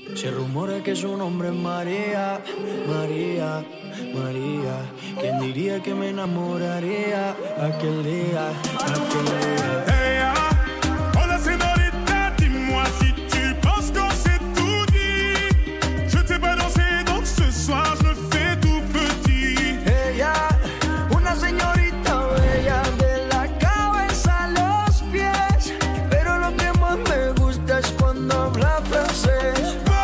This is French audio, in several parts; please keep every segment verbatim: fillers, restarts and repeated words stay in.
Se rumora que su nombre es María, María, María. ¿Quién diría que me enamoraría aquel día, aquel día? Hey, ah, hola señorita, dis-moi si tu penses qu'on s'est tout dit. Je t'ai pas dansé, donc ce soir je me fais tout petit. Ella, una señorita bella de la cabeza a los pies, pero lo que más me gusta es cuando habla francés.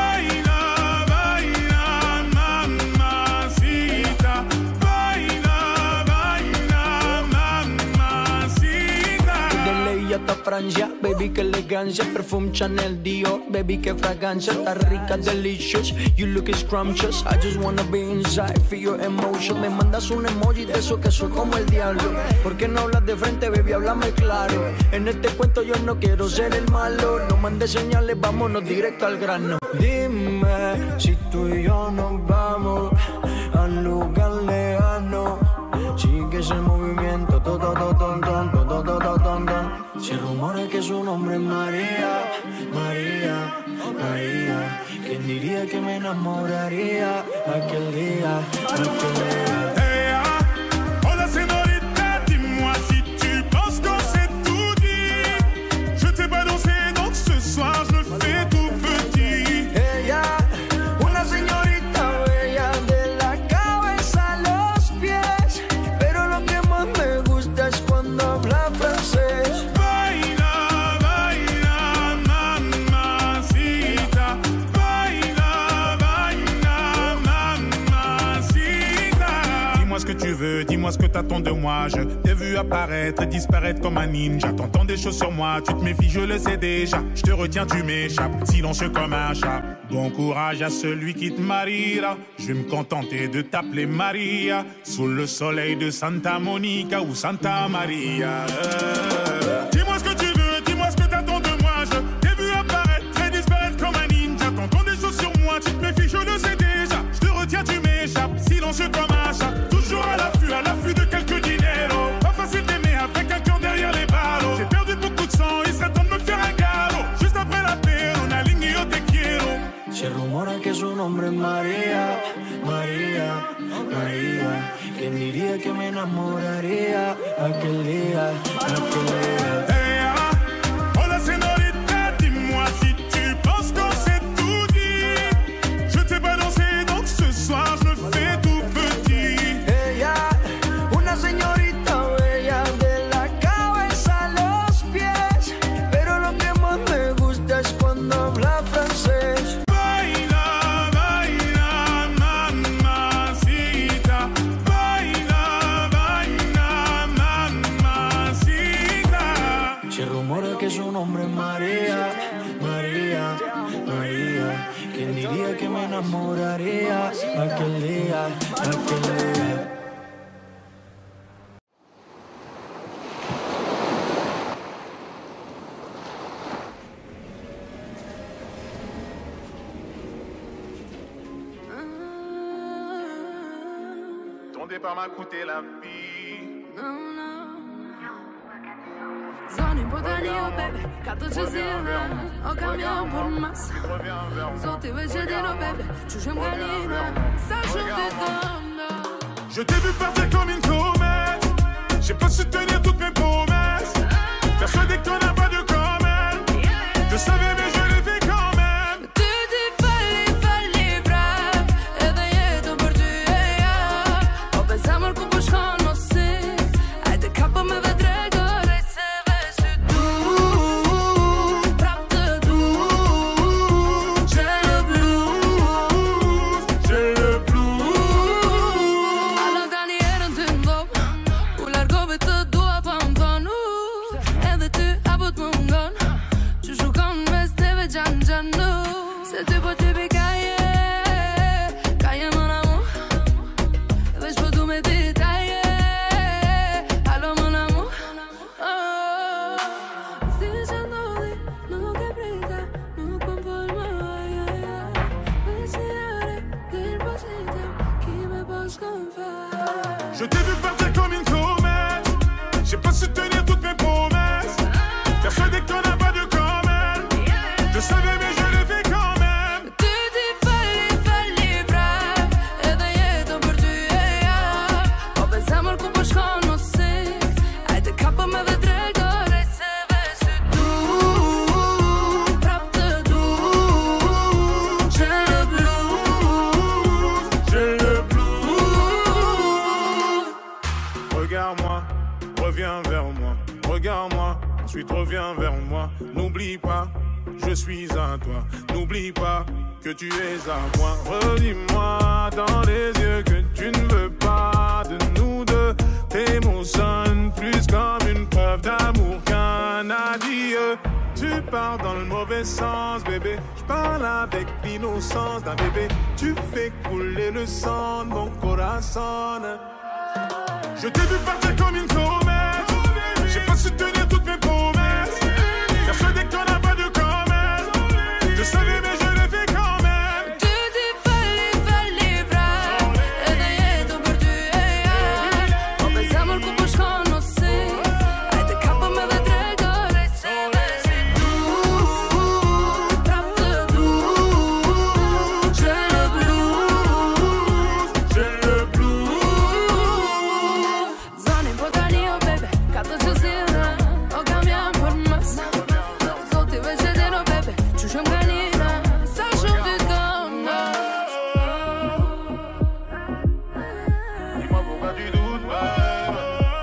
Francia, baby, que elegancia, perfume Chanel, Dior, baby, que fragancia, está rica, delicious, you look scrumptious, I just wanna be inside, feel your emotion, me mandas un emoji de eso que soy como el diablo, ¿por qué no hablas de frente, baby, háblame claro, en este cuento yo no quiero ser el malo, no mandes señales, vámonos directo al grano, dime si tú y yo nos vamos al lugar lejano, sigue ese movimiento, todo, todo, todo, todo, todo, todo, todo. Se rumora que su nombre es María, María, María. ¿Quién diría que me enamoraría aquel día, aquel día? Hey, ah, hola señorita, dis-moi si tu penses qu'on s'est tout dit. Je t'ai pas dansé, donc ce soir je me fais tout petit. Ella, una señorita bella de la cabeza a los pies, pero lo que más me gusta es cuando habla francés. Tu veux, dis-moi ce que t'attends de moi. Je t'ai vu apparaître et disparaître comme un ninja. T'entends des choses sur moi, tu te méfies, je le sais déjà. Je te retiens, tu m'échappes, silencieux comme un chat. Bon courage à celui qui te mariera. Je vais me contenter de t'appeler Maria. Sous le soleil de Santa Monica ou Santa Maria. euh. Dis-moi ce que tu veux, dis-moi ce que t'attends de moi. Je t'ai vu apparaître et disparaître comme un ninja. T'entends des choses sur moi, tu te méfies, je le sais déjà. Je te retiens, tu m'échappes, silencieux comme un chat. Toujours à l'affût, à l'affût de quelques dineros. Pas facile d'aimer avec un cœur derrière les ballots. J'ai perdu beaucoup de sang, il serait temps de me faire un galop. Juste après la paix, on a ligné au te quiero. Se rumora que su nombre es María, María, María. ¿Quién diría que me enamoraría aquel día, aquel día? Hey, ah, hola señorita, dis-moi si tu penses qu'on s'est tout dit. Je t'ai pas dansé, donc ce soir je me fais tout petit. Una señorita bella de la cabeza a los pies, pero lo que más me gusta es cuando habla francés. Baila, baila, mamacita. Baila, baila, mamacita. Se rumora que su nombre es María, María, María. ¿Quién diría que me enamoraría aquel día, aquel día? Ton départ m'a coûté la vie. Non, non. Sono in Botanio, baby, catto ci siete. Ho cambiato un po' il massa. Sotto invece di no, baby, ci c'è un canino. Sta giocando. Je t'ai vu partir comme une comète. J'ai pas su tenir toutes mes promesses. Persuadé que t'en as pas de comme elle. Je savais mais je l'ai fait quand même. Tu ti falli, falli bravo. E dai io per te. Ho pensato al cupo sconosci. Hai te capo me vedrai gore se vesti tu. Proprio tu. J'ai le blues, j'ai le blues. Allontani e non ti invoco. Un largo per te due pompano. E tu abut un gun. Ci giocano me steve giangiando. Se ti potevi caire, caire mon amour. Veš po tu me ti taille. Allo mon amour. Oh, stai dicendo di no che briga, no conformo. Pensiare del passato, chi me può sconfare? Je t'ai vu partir comme une comète. J'ai pas su tenir toutes mes promesses. Persuadé que t'en as pas de comme elle. Je savais mais je l'ai fait quand même. Tu je suis à toi. N'oublie pas que tu es à moi. Redis-moi dans les yeux que tu ne veux pas de nous deux. Tes mots sonnent plus comme une preuve d'amour qu'un adieu. Tu pars dans le mauvais sens, bébé. Je parle avec l'innocence d'un bébé. Tu fais couler le sang de mon corazon. Je t'ai vu partir comme une comète. J'ai pas su tenir toutes mes promesses. Persuadé que t'en as pas de comète. Je savais mais je l'ai fait quand même. Tu dis falli, falli bra. E da jeto për ty e ja. O me zemër ku po shkon o si. Hajde kapëm edhe drejt ore se me si du. Prap të du. J'ai le blues. J'ai le blues. Zoni po tani o bebe, ka të që zina. O kam jam për mas. Zoti veç e deno bebe, që shumë kanina. Sa shumë ty dona. Dis-moi pourquoi tu doutes, babe.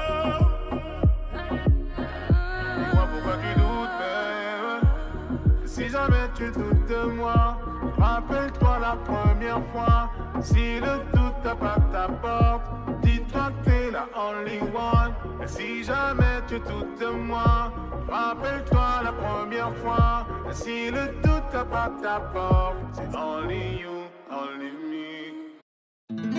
Dis-moi pourquoi tu doutes, babe. Si jamais tu doutes de moi, rappelle-toi la première fois. Si le doute tape à ta porte, dis-toi que t'es la only one. Et si jamais tu doutes de moi, rappelle-toi la première fois. Et si le doute tape à ta porte, c'est only you, only me.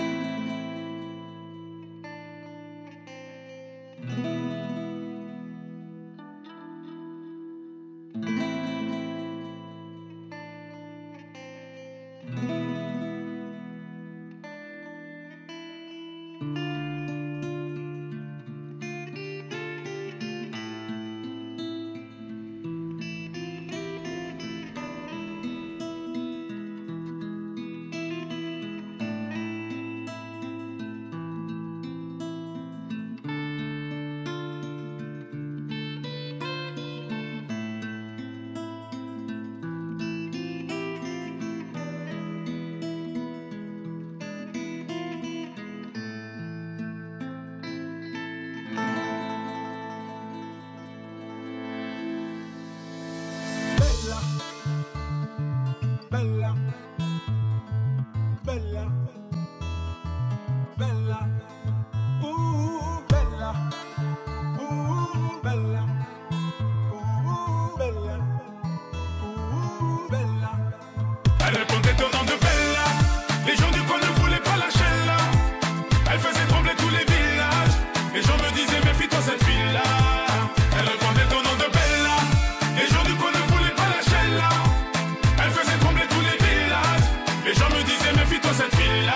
Bella, bella, bella, ooh, bella, ooh, bella, ooh, bella, ooh, bella. Elle répondait au nom de Bella. Les gens du coin ne voulaient pas lâcher là. Elle faisait trembler tous les villages. Les gens me disaient méfie-toi cette fille-là. Elle répondait au nom de Bella. Les gens du coin ne voulaient pas lâcher là. Elle faisait trembler tous les villages. Les gens me disaient méfie-toi cette fille-là.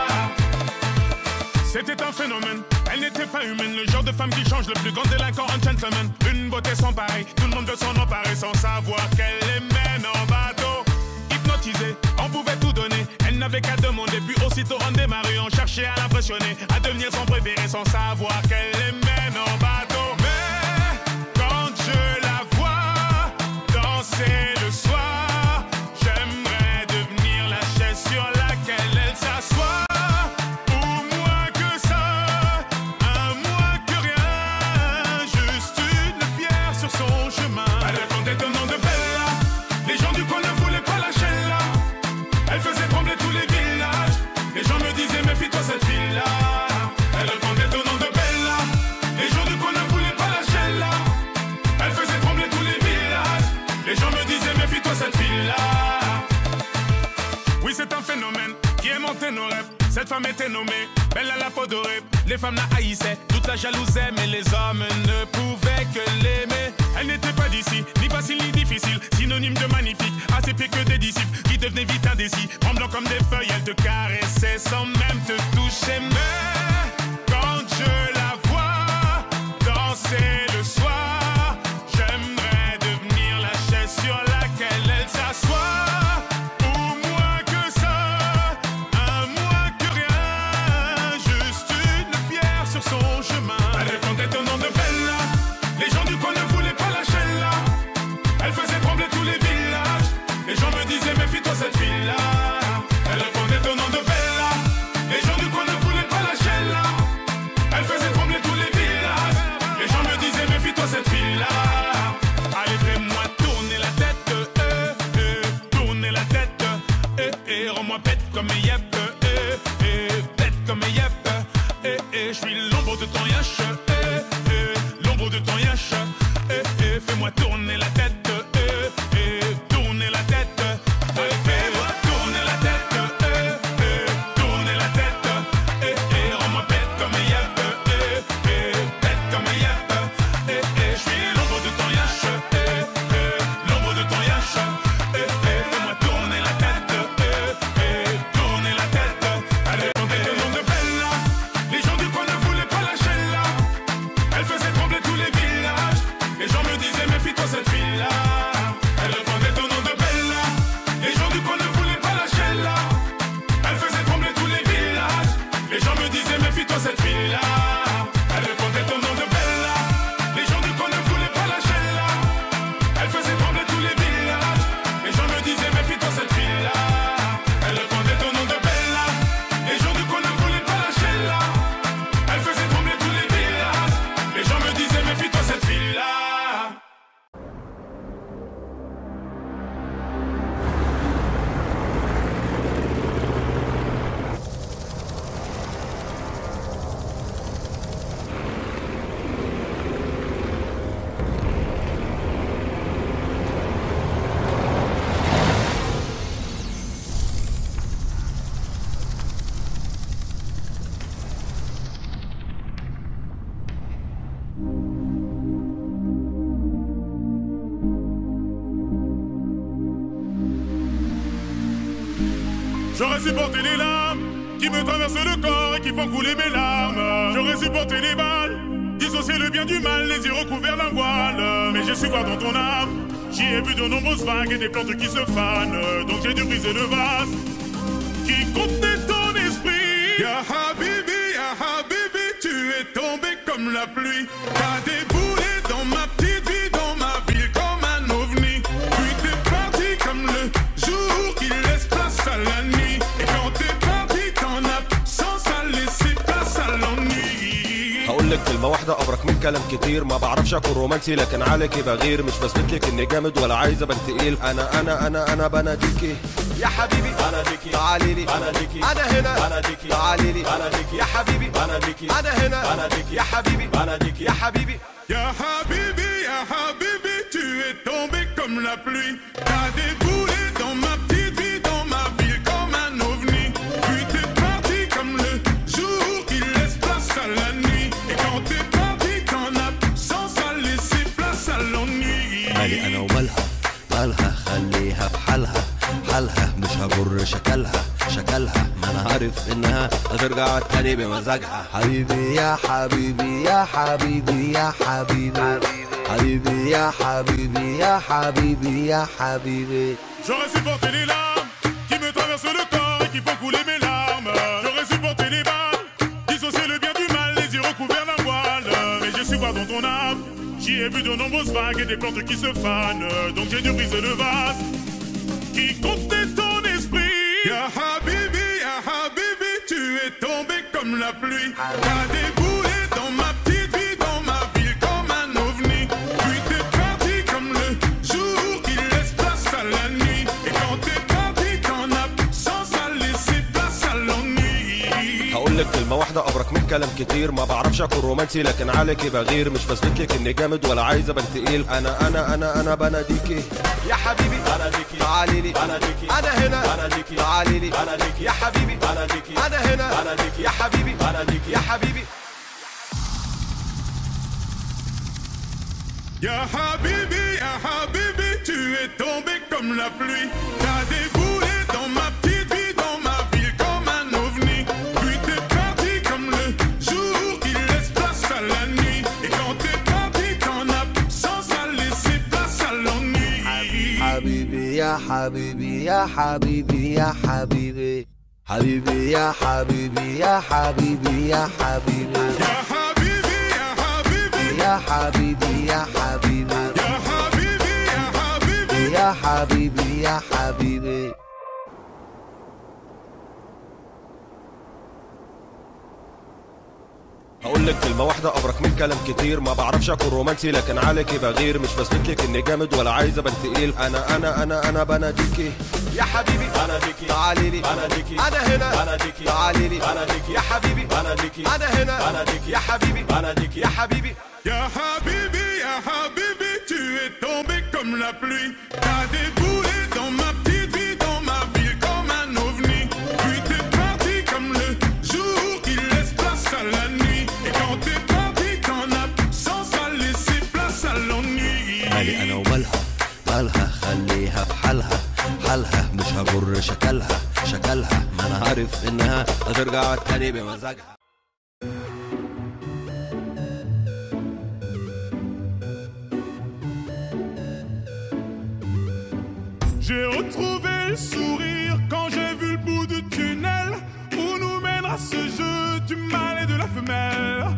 C'était un phénomène, elle n'était pas humaine. Le genre de femme qui change le plus grand délinquant en gentleman. Une beauté sans pareil, tout le monde veut s'en emparer sans savoir qu'elle les mène en bateau. Hypnotisée, on pouvait tout donner. Elle n'avait qu'à demander, puis aussitôt on démarrait. On cherchait à l'impressionner, à devenir son préféré sans savoir qu'elle les mène en bateau. Mais quand je la vois danser le soir, j'aimerais devenir la chaise sur laquelle elle s'assoit. Nos rêves. Cette femme était nommée Belle à la peau dorée. Les femmes la haïssaient, toute la jalousaient, mais les hommes ne pouvaient que l'aimer. Elle n'était pas d'ici, ni facile ni difficile, synonyme de magnifique, assez pire que des disciples qui devenaient vite indécis. Tremblant comme des feuilles, elle te caressait sans même te toucher. Mais quand je la vois danser le soir, j'aimerais devenir la chaise sur laquelle elle s'assoit. Son chemin. Elle répondait au nom de Bella. Les gens du coin ne voulaient pas lâcher là. Elle faisait trembler tous les villages. Les gens me disaient méfie-toi cette fille-là. Elle répondait au nom de Bella. Les gens du coin ne voulaient pas lâcher là. Elle faisait trembler tous les villages. Les gens me disaient méfie-toi cette fille-là. Allez fais-moi tourner la tête, euh, rends-moi bête comme Yep, eh, eh, bête comme Yep, eh, eh, je suis l'ombre de ton yash, eh, eh, l'ombre de ton yash, eh, eh, fais-moi tourner la tête, eh, eh, tourner la tête, eh, fais-moi tourner la tête, eh, eh, tourner la tête, eh, eh, rends-moi bête comme Yep, eh, eh, bête comme Yep, eh, eh, je suis l'ombre de ton yash, eh, eh, l'ombre de ton yash, eh, eh, fais-moi tourner la tête, eh, eh, tourner la tête, allez, on est le nom de Bella, les gens du coin ne voulaient pas lâcher là, elle faisait trembler tous les villages, les gens me disaient méfie-toi cette fille-là, elle répondait au nom de Bella, les gens du coin ne voulaient pas lâcher là, elle faisait trembler tous les villages, les gens me disaient méfie-toi cette fille-là, elle répondait au nom de Bella, les gens du coin ne voulaient pas lâcher là, elle faisait trembler tous les villages, les gens me disaient méfie-toi cette fille-là, elle répondait au nom de Bella, les gens du coin ne voulaient pas lâcher là, elle faisait trembler tous les villages, les gens me disaient méfie-toi cette fille-là. J'aurais supporté les larmes qui me traversent le corps et qui font couler mes larmes. J'aurais supporté les balles, dissocier le bien du mal, les yeux recouverts d'un voile. Mais j'ai su voir dans ton âme, j'y ai vu de nombreuses vagues et des plantes qui se fanent. Donc j'ai dû briser le vase qui contenait ton esprit. Ya Habibi, ya Habibi, tu es tombé comme la pluie. T'as déboulé dans ma petite vie, dans ma ville comme un ovni. Puis t'es parti comme le jour qui laisse place à la nuit. Et quand t'es parti, t'en as sans ça laisser place à l'ennui. هقول لك كلمة واحدة أبرك من كلام كتير. ما بعرفش أكون رومانسي لكن عليكي بغير. مش بثبت لك إني جامد ولا عايز أبان تقيل. أنا أنا أنا أنا بناديكي يا حبيبي، بناديكي تعالي لي، بناديكي أنا هنا، بناديكي تعالي لي، بناديكي يا حبيبي، بناديكي أنا هنا، بناديكي يا حبيبي، بناديكي يا حبيبي. Ya Habibi, ya Habibi, tu es tombé comme la pluie. T'as déboulé dans ma petite vie, dans ma ville comme un ovni. Puis t'es parti comme le jour qui laisse place à la nuit. Et quand t'es parti, t'en as sans ça laisser place à l'ennui. مالي انا ومالها مالها، خليها في حالها حالها، مش هجر شكلها شكلها، ما انا عارف انها هترجع تاني بمزاجها. حبيبي يا حبيبي يا حبيبي يا حبيبي حبيبي يا حبيبي يا حبيبي يا حبيبي. J'aurais supporté les larmes qui me traversent le corps et qui font couler mes larmes. J'aurais supporté les balles, dissocier le bien du mal, les yeux recouverts d'un voile. Mais j'ai su voir dans ton âme, j'y ai vu de nombreuses vagues et des plantes qui se fanent. Donc j'ai dû briser le vase qui contenait ton esprit. Ya Habibi, ya Habibi, tu es tombé comme la pluie. T'as déboulé dans ma petite vie, dans ma ville comme un ovni. Puis t'es parti comme le jour qui laisse place à la nuit. Et quand t'es parti, t'en as sans ça laisser place à l'ennui. هقول لك كلمة واحدة أبرك من كلام كتير. ما بعرفش أكون رومانسي لكن عليكي بغير. مش بثبت لك إني جامد ولا عايز أبان تقيل. أنا أنا أنا أنا بناديكي يا حبيبي، بناديكي تعالي لي، بناديكي أنا هنا، بناديكي تعالي لي، بناديكي يا حبيبي، بناديكي أنا هنا، بناديكي يا حبيبي، بناديكي يا حبيبي. Ya Habibi, ya Habibi, tu es tombé comme la pluie. T'as déboulé dans ma petite vie, dans ma ville comme un ovni. Puis t'es parti comme le jour qui laisse place à la nuit. Et quand t'es parti, t'en as sans ça laisser place à l'ennui. حبيبي يا حبيبي يا حبيبي يا حبيبي حبيبي يا حبيبي يا حبيبي يا حبيبي Ya Habibi, ya Habibi, يا حبيبي يا حبيبي ya Habibi, ya Habibi. يا حبيبي يا حبيبي. هقول لك كلمة واحدة أبرك من كلام كتير. ما بعرفش أكون رومانسي لكن عليكي بغير. مش بثبت لك إني جامد ولا عايز أبان تقيل. أنا أنا أنا أنا بناديكي يا حبيبي بناديكي تعالي لي بناديكي أنا هنا بناديكي تعالي لي بناديكي يا حبيبي بناديكي أنا هنا بناديكي يا حبيبي بناديكي يا حبيبي يا حبيبي يا حبيبي tu es tombé comme la pluie. T'as déboulé dans ma petite vie, dans ma ville comme un ovni. Puis t'es parti comme le jour qui laisse place à la nuit. Et quand t'es parti t'en as sans ça laisser place à l'ennui. مالي انا ومالها مالها خليها في حالها حالها مش هجر شكلها شكلها ما انا عارف انها هترجع تاني بمزاجها. J'ai retrouvé le sourire quand j'ai vu le bout du tunnel où nous mènera ce jeu du mâle et de la femelle.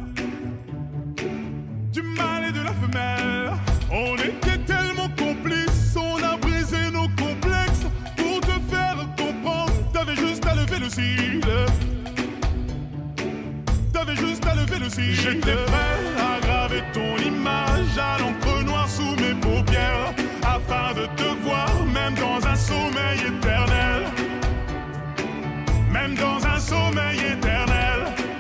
Du mâle et de la femelle. On était tellement complices, on a brisé nos complexes. Pour te faire comprendre, t'avais juste à lever le cil. T'avais juste à lever le cil. J'étais prêt à graver ton image à l'encre noire sous mes paupières, afin de te voir même dans un sommeil éternel. Même dans un sommeil éternel.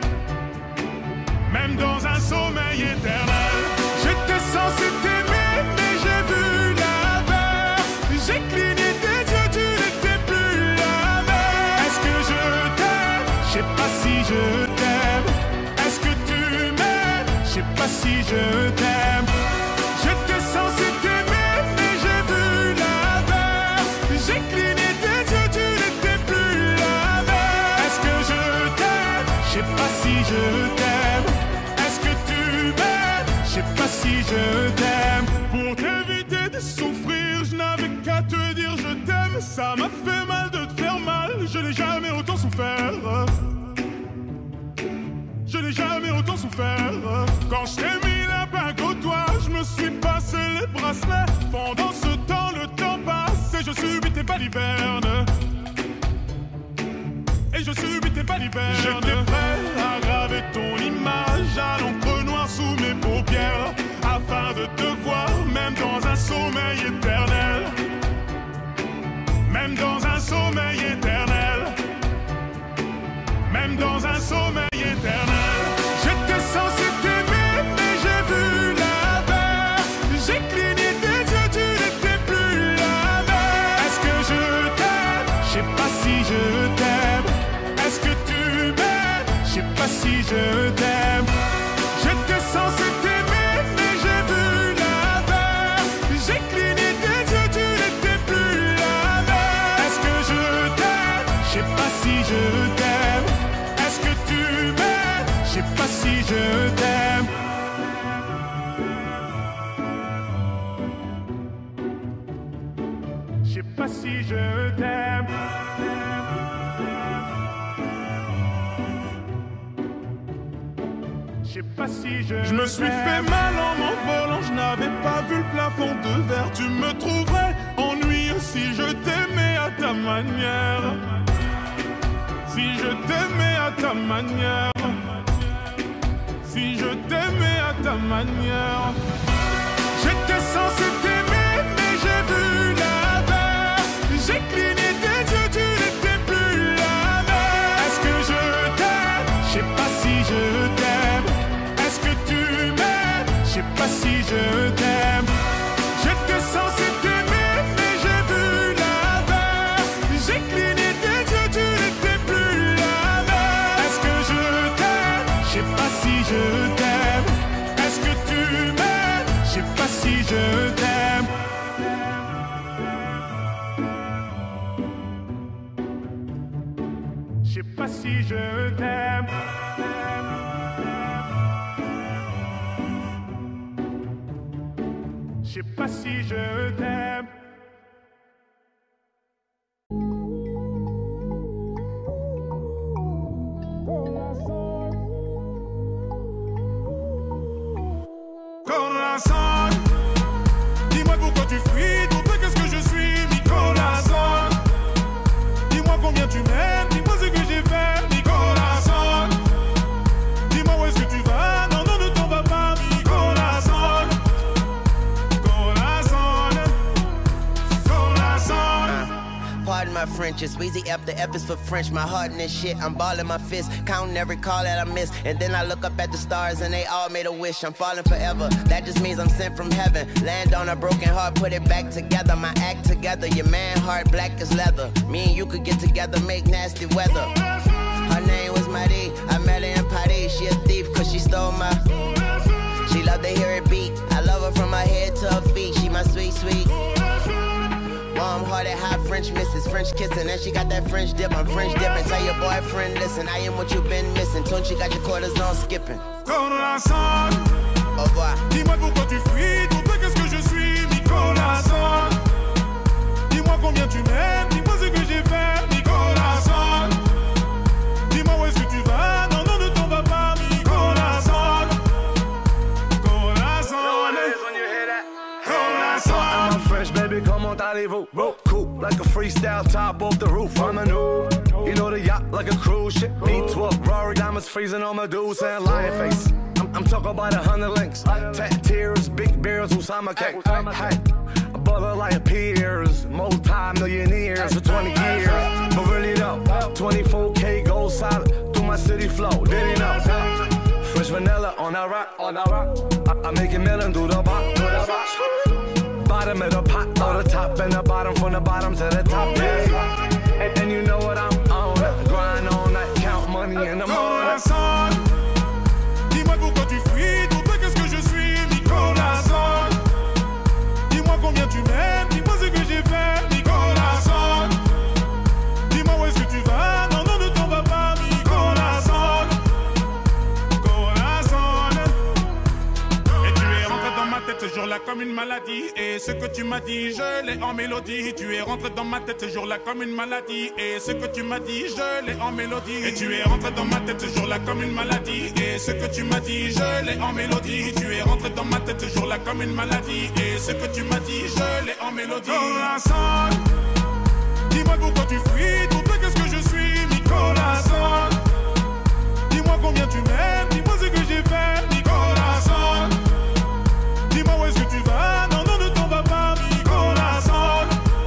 Même dans un sommeil éternel. J'étais censé t'aimer mais j'ai vu l'inverse. J'ai cligné tes yeux, tu n'étais plus la même. Est-ce que je t'aime? Je sais pas si je t'aime. Est-ce que tu m'aimes? Je sais pas si je t'aime. J'étais censé t'aimer mais j'ai vu l'inverse. J'ai cligné tes yeux, tu n'étais plus la même. Est-ce que je t'aime? Je sais pas si je t'aime. Est-ce que tu m'aimes? Je sais pas si je t'aime. Pour t'éviter de souffrir, je n'avais qu'à te dire je t'aime. Ça m'a fait mal de te faire mal, je n'ai jamais autant souffert. Je n'ai jamais autant souffert. Quand je t'ai mis la bague au doigt, je me suis passé les bracelets. Pendant ce temps, le temps passe et je subis tes balivernes. Et je subis tes balivernes. J'étais prêt à graver ton image à l'encre noire sous mes paupières, afin de te voir même dans un sommeil éternel. Même dans un sommeil éternel. Même dans un sommeil éternel. J'étais censé t'aimer mais j'ai vu l'inverse. J'ai cligné tes yeux, tu n'étais plus la même. Est-ce que je t'aime? Je sais pas si je t'aime. Est-ce que tu m'aimes? Je sais pas si je t'aime. J'étais censé t'aimer mais j'ai vu l'inverse. J'ai cligné tes yeux, tu n'étais plus la même. Est-ce que je t'aime? Je sais pas si je t'aime. Est-ce que tu m'aimes? Je sais pas si je t'aime. Je sais pas si je t'aime. Je sais pas si je Je me suis fait mal en m'envolant, je n'avais pas vu le plafond de verre. Tu me trouverais ennuyeux si je t'aimais à ta manière. Si je t'aimais à ta manière. Si je t'aimais à ta manière. J'étais censé t'aimer mais j'ai vu l'inverse. J'ai cligné tes yeux, tu n'étais plus la même. Est-ce que je t'aime? Je sais pas si je t'aime. Est-ce que tu m'aimes? Je sais pas si je t'aime. J'étais censé t'aimer mais j'ai vu l'inverse. J'ai cligné tes yeux, tu n'étais plus la même. Est-ce que je t'aime? Je sais pas si je t'aime. Est-ce que tu m'aimes? Je sais pas si je t'aime. Je sais pas si je t'aime. Je sais pas si je t'aime. Corazon, dis-moi pourquoi tu fuis, dis-moi qu'est-ce que je suis, mi corazon. Dis-moi combien tu m'aimes, dis-moi ce que j'ai fait, mi corazon. Dis-moi où est-ce que my French. It's Weezy F, the F is for French. My heart in this shit, I'm balling my fist, counting every call that I miss. And then I look up at the stars and they all made a wish. I'm falling forever, that just means I'm sent from heaven. Land on a broken heart, put it back together. My act together, your man heart black as leather. Me and you could get together, make nasty weather. Her name was Marie, I met her in Paris. She a thief cause she stole my. She love to hear it beat. I love her from her head to her feet. She my sweet, sweet. Warm-hearted, hot French missus, French kissing, and she got that French dip. I'm French dipping. Tell your boyfriend, listen, I am what you been missing. Tune, she got your cortisone skipping. Corazon, au revoir. Dis-moi pourquoi tu fuis, pour toi qu'est-ce que je suis, mi corazon. Dis-moi combien tu m'aimes, dis-moi ce que j'ai fait, mi corazon. Dis-moi où est-ce que tu vas, non, non, ne t'en vas pas, mi corazon. Corazon, corazon. I'm fresh, baby, comment allez-vous? Cool, like a freestyle top off the roof. I'm a new, you know the yacht like a cruise ship. V twelve, Rory diamonds freezing on my dudes and lion face. I'm, I'm talking about a hundred links, tat tears, big beers, Usama cake. Hey, a brother like peers, multi-millionaires for twenty years. But really though, twenty-four K gold solid through my city flow. Did he know? Fresh vanilla on that rock, on that rock. I, I make it melon do the bop. Bottom of the pot, or the top and the bottom, from the bottom to the top, yeah. And, and you know what I'm on, grind on that, count money in the morning. Corazon, dis-moi pourquoi tu fuis, pour toi qu'est-ce que je suis, mi corazon. Dis-moi combien tu m'aimes, dis-moi ce que j'ai fait, mi corazon. Dis-moi où est-ce que tu vas, non, non, ne t'en vas pas, mi corazon. Corazon. Et tu es rentré dans ma tête ce jour-là comme une maladie. Et ce que tu m'as dit, je l'ai en mélodie. Tu es rentré dans ma tête ce jour-là comme une maladie. Et ce que tu m'as dit, je l'ai en mélodie. Et tu es rentré dans ma tête ce jour-là comme une maladie. Et ce que tu m'as dit, je l'ai en mélodie. Tu es rentré dans ma tête ce jour-là comme une maladie. Et ce que tu m'as dit, je l'ai en mélodie. Corazon, dis-moi pourquoi tu fuis, pour toi qu'est-ce que je suis, mi corazon. Dis-moi combien tu m'aimes, dis-moi ce que j'ai fait, mi corazon. Dis-moi où est-ce que tu vas, non, non, ne t'en vas pas, mi corazon.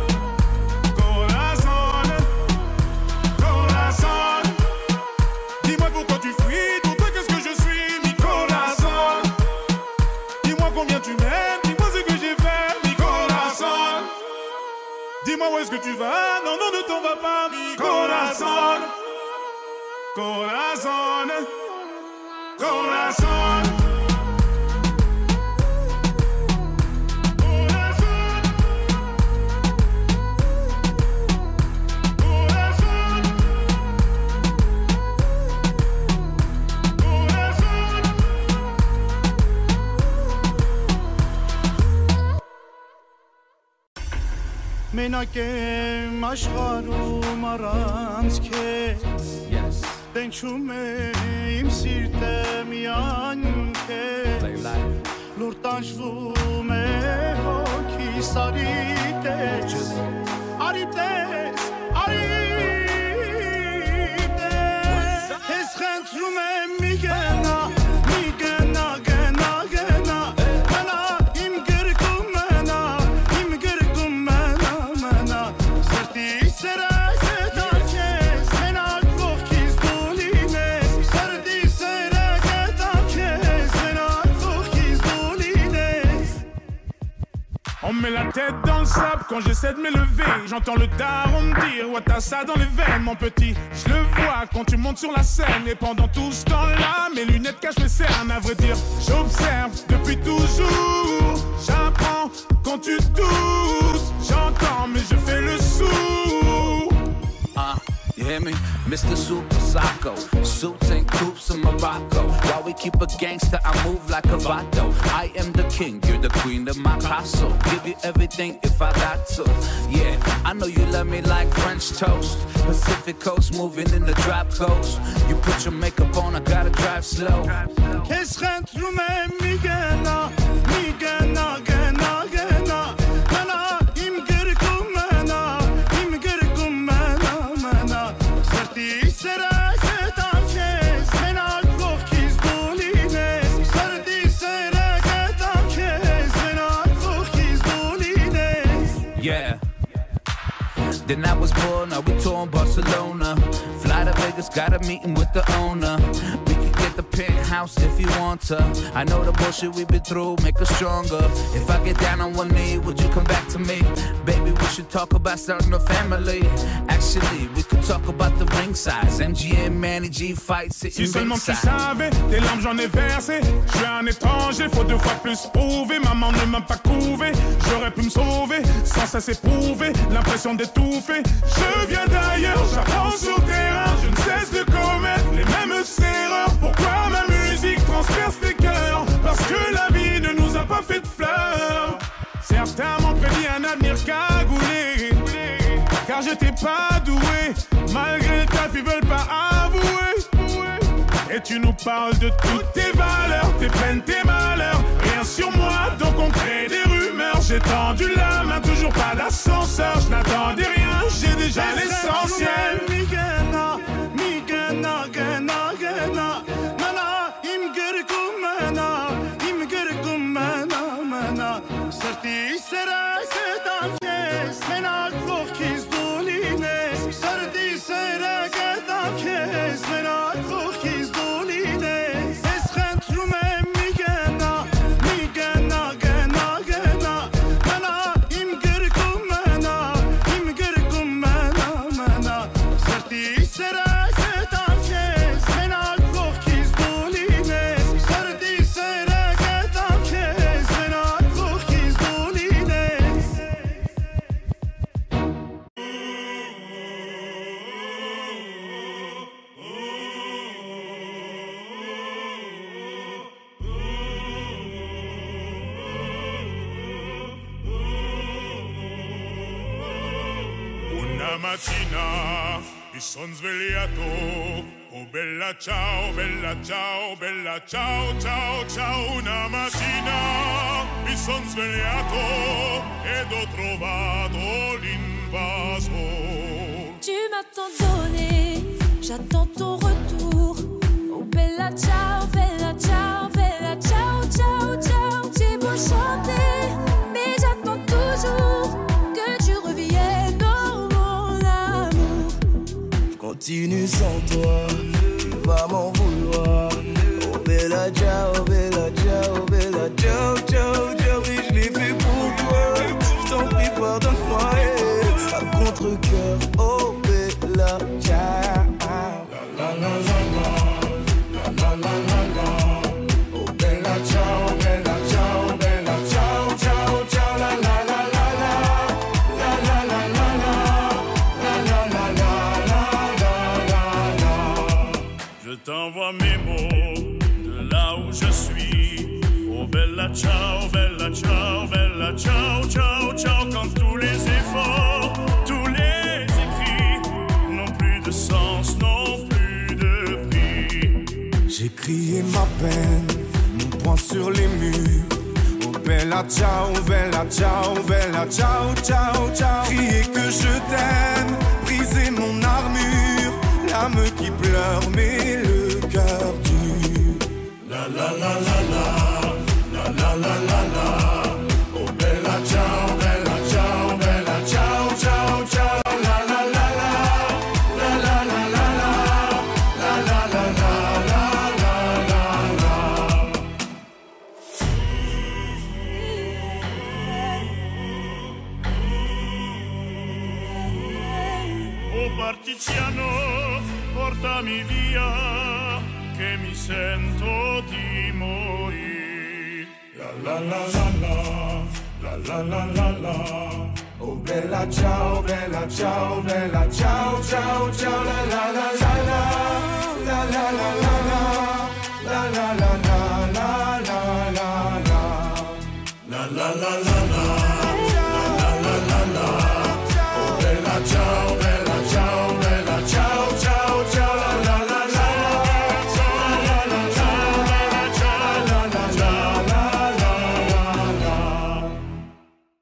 Corazon, corazon. Dis-moi pourquoi tu fuis, pour toi qu'est-ce que je suis, mi corazon. Dis-moi combien tu m'aimes, dis-moi ce que j'ai fait, mi corazon. Dis-moi où est-ce que tu vas, non, non, ne t'en vas pas, mi corazon. Corazon, corazon. Մենակ եմ աշխարհում առանց քեզ Տենչում է իմ սիրտը միայն քեզ Լուր տանջվում է հոգիս արի տես Արի տես, արի տես Ես խնդրում եմ մի գնա, մի գնա, գնա, գնա Մնա իմ գրկում մնա, իմ գրկում մնա, մնա Սրտի սրս է տանքես, մենակ ողքից դու լինես Սրտի սրս է տանքես, մենակ ողքից դու լինես On me met la tête dans le sable quand j'essaie de m'élever. J'entends le daron me dire ouais t'as ça dans les veines mon petit. Je le vois quand tu montes sur la scène. Et pendant tout ce temps-là mes lunettes cachent mes cernes. À vrai dire j'observe depuis toujours. J'apprends quand tu doutes. J'entends mais je fais le sourd. Uh, you hear me? Mister Super Psycho. Suits and coops in Morocco. While we keep a gangster, I move like a vato. I am the king, you're the queen of my castle. Give you everything if I got to. Yeah, I know you love me like French toast. Pacific coast, moving in the drop coast. You put your makeup on, I gotta drive slow. Քեզ խնդրում եմ մի գնա, մի գնա, գնա, գնա Մնա իմ գրկում մնա, իմ գրկում մնա, մնա Սրտի սրս է տանքես, մենակ ողքից դու լինես Սրտի սրս է տանքես, մենակ ողքից դու լինես Yeah. Then I was before, now we touring Barcelona. Fly to Vegas, got a meeting with the owner. We can get the penthouse if you want to. I know the bullshit we've been through make us stronger. If I get down on one knee, would you come back to me? Baby, we should talk about starting a family. Actually, we could talk about the ring size. M G M, Manny G fight, sitting Si seulement tu ringside. savais, tes larmes j'en ai versé. Je suis un étranger, faut deux fois plus prouver. Maman ne m'a pas couvé, j'aurais pu me sauver sans cesse éprouver l'impression d'étouffer. Je viens d'ailleurs, j'apprends sur le terrain. Je ne cesse de commettre les mêmes erreurs. Pourquoi ma musique transperce les cœurs? Parce que la vie ne nous a pas fait de fleurs. Certains m'ont prédit un avenir cagoulé, car j'étais pas doué. Malgré le taf, ils veulent pas avouer. Et tu nous parles de toutes tes valeurs, tes peines, tes malheurs. Rien sur moi, donc on crée des rumeurs. J'ai tendu la main, toujours pas d'ascenseur. Je n'attendais rien, j'ai déjà l'essentiel. Migena, migena, gena, gena. Mana, imgerkum mana, imgerkum mana, mana. Sarti sera sedan kes, mena kokis dolines. Sarti sera sedan kes, mena kokis dolines. Eschen trume migena, migena, gena, gena. Mana, imgerkum mana, imgerkum mana, mana. Sarti sera sedan kes, mena kokis dolines. Sarti sera sedan kes, mena kokis dolines. Una mattina mi son svegliato. Oh bella ciao, bella ciao, bella ciao, ciao, ciao. Una mattina mi son svegliato ed ho trovato l'invaso. Tu m'as tant donné, j'attends ton retour. Oh bella ciao, bella ciao, bella ciao, ciao, ciao. J'ai beau chanter, mais j'attends toujours que tu reviennes, oh mon amour. Je continue sans toi, tu vas m'en vouloir. Oh bella ciao, bella ciao, bella ciao, ciao, ciao. Oui, je l'ai fait pour toi. Je t'en prie, pardonne-moi. eh. À contre-cœur, oh bella ciao. La la la la la, la la la la. Oh bella ciao, bella ciao, bella ciao, ciao, ciao. La la la la la, la la la la la, la la la la la la. Je t'envoie mes mots de là où je suis. Oh bella ciao, bella ciao, bella ciao, ciao, ciao. Quand tous les efforts, tous les écrits n'ont plus de sens, n'ont plus de prix. J'ai crié ma peine, mon poing sur les murs. Oh bella ciao, bella ciao, bella ciao, ciao, ciao. Crier que je t'aime, briser mon armure. L'âme qui pleure, mais le cœur dur. La la la la la, la la la la la. Oh bella ciao, bella ciao, bella ciao, ciao, ciao. La la la la, la la la la la, la la la la la la la. Oh partigiano, portami via, che mi sento di morire. La la la la la, la la la la la. Oh bella ciao, bella ciao, bella ciao, ciao, ciao. La la la la la, la la la la la, la la la la la la la la. La la la la la, la la la la. Oh bella ciao, bella ciao, bella ciao, ciao, ciao. La la la la la, la la la la, la la la la la.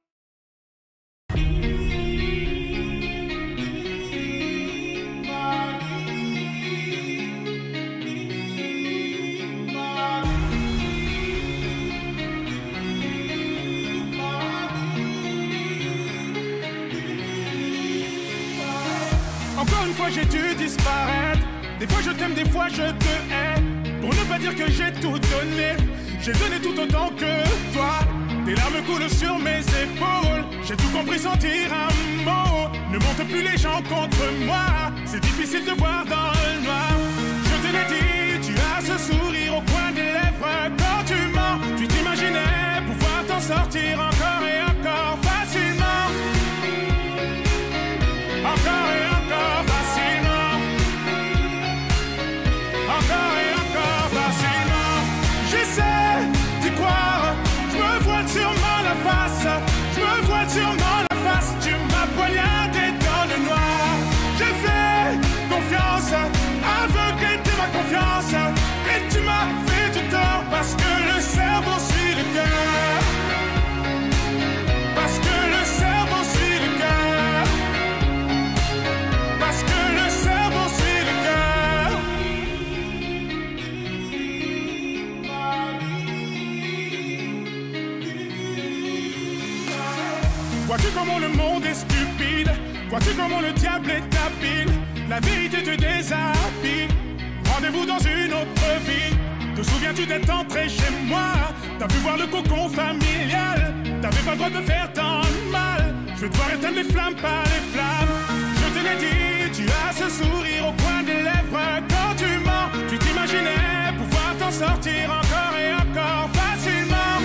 Bye. de fois j'ai dû disparaître. Des fois je t'aime, des fois je te hais. Pour ne pas dire que j'ai tout donné, j'ai donné tout autant que toi. Tes larmes coulent sur mes épaules. J'ai tout compris sans dire un mot. Ne monte plus les gens contre moi. C'est difficile de voir dans le noir. Je te l'ai dit, tu as ce sourire au coin des lèvres. Quand tu mens, tu t'imaginais pouvoir t'en sortir encore et encore facilement. Encore et encore facilement. Encore et encore facilement. J'essaie d'y croire. Je me vois sûrement la face. Je me vois sûrement la face. Tu m'as poignardé dans le noir. J'ai fait confiance. Aveuglé de ma confiance. Et tu m'as fait du tort. Parce que le cerveau suit le cœur. Parce que le cerveau suit le cœur. Parce que le cerveau suit le cœur. Vois-tu comment le monde est stupide? Vois-tu comment le diable est habile? La vérité te déshabille. Rendez-vous dans une autre vie. Te souviens-tu d'être entré chez moi? T'as pu voir le cocon familial. T'avais pas le droit de me faire tant de mal. Je vais devoir éteindre les flammes par les flammes. Je te l'ai dit, tu as ce sourire au coin des lèvres. Quand tu mens, tu t'imaginais pouvoir t'en sortir encore et encore facilement.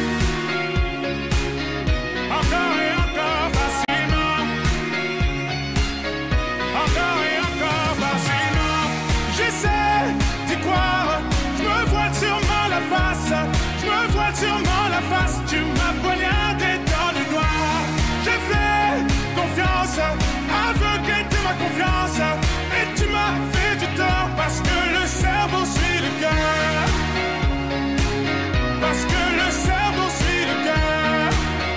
Encore et encore facilement. Encore et encore facilement. J'essaie d'y croire. Je me vois sûrement la face. Je me vois sûrement la face. Tu m'as poignardé dans le noir. J'ai fait confiance. Aveuglé de ma confiance. Et tu m'as fait du tort. Parce que le cerveau suit le cœur. Parce que le cerveau suit le cœur.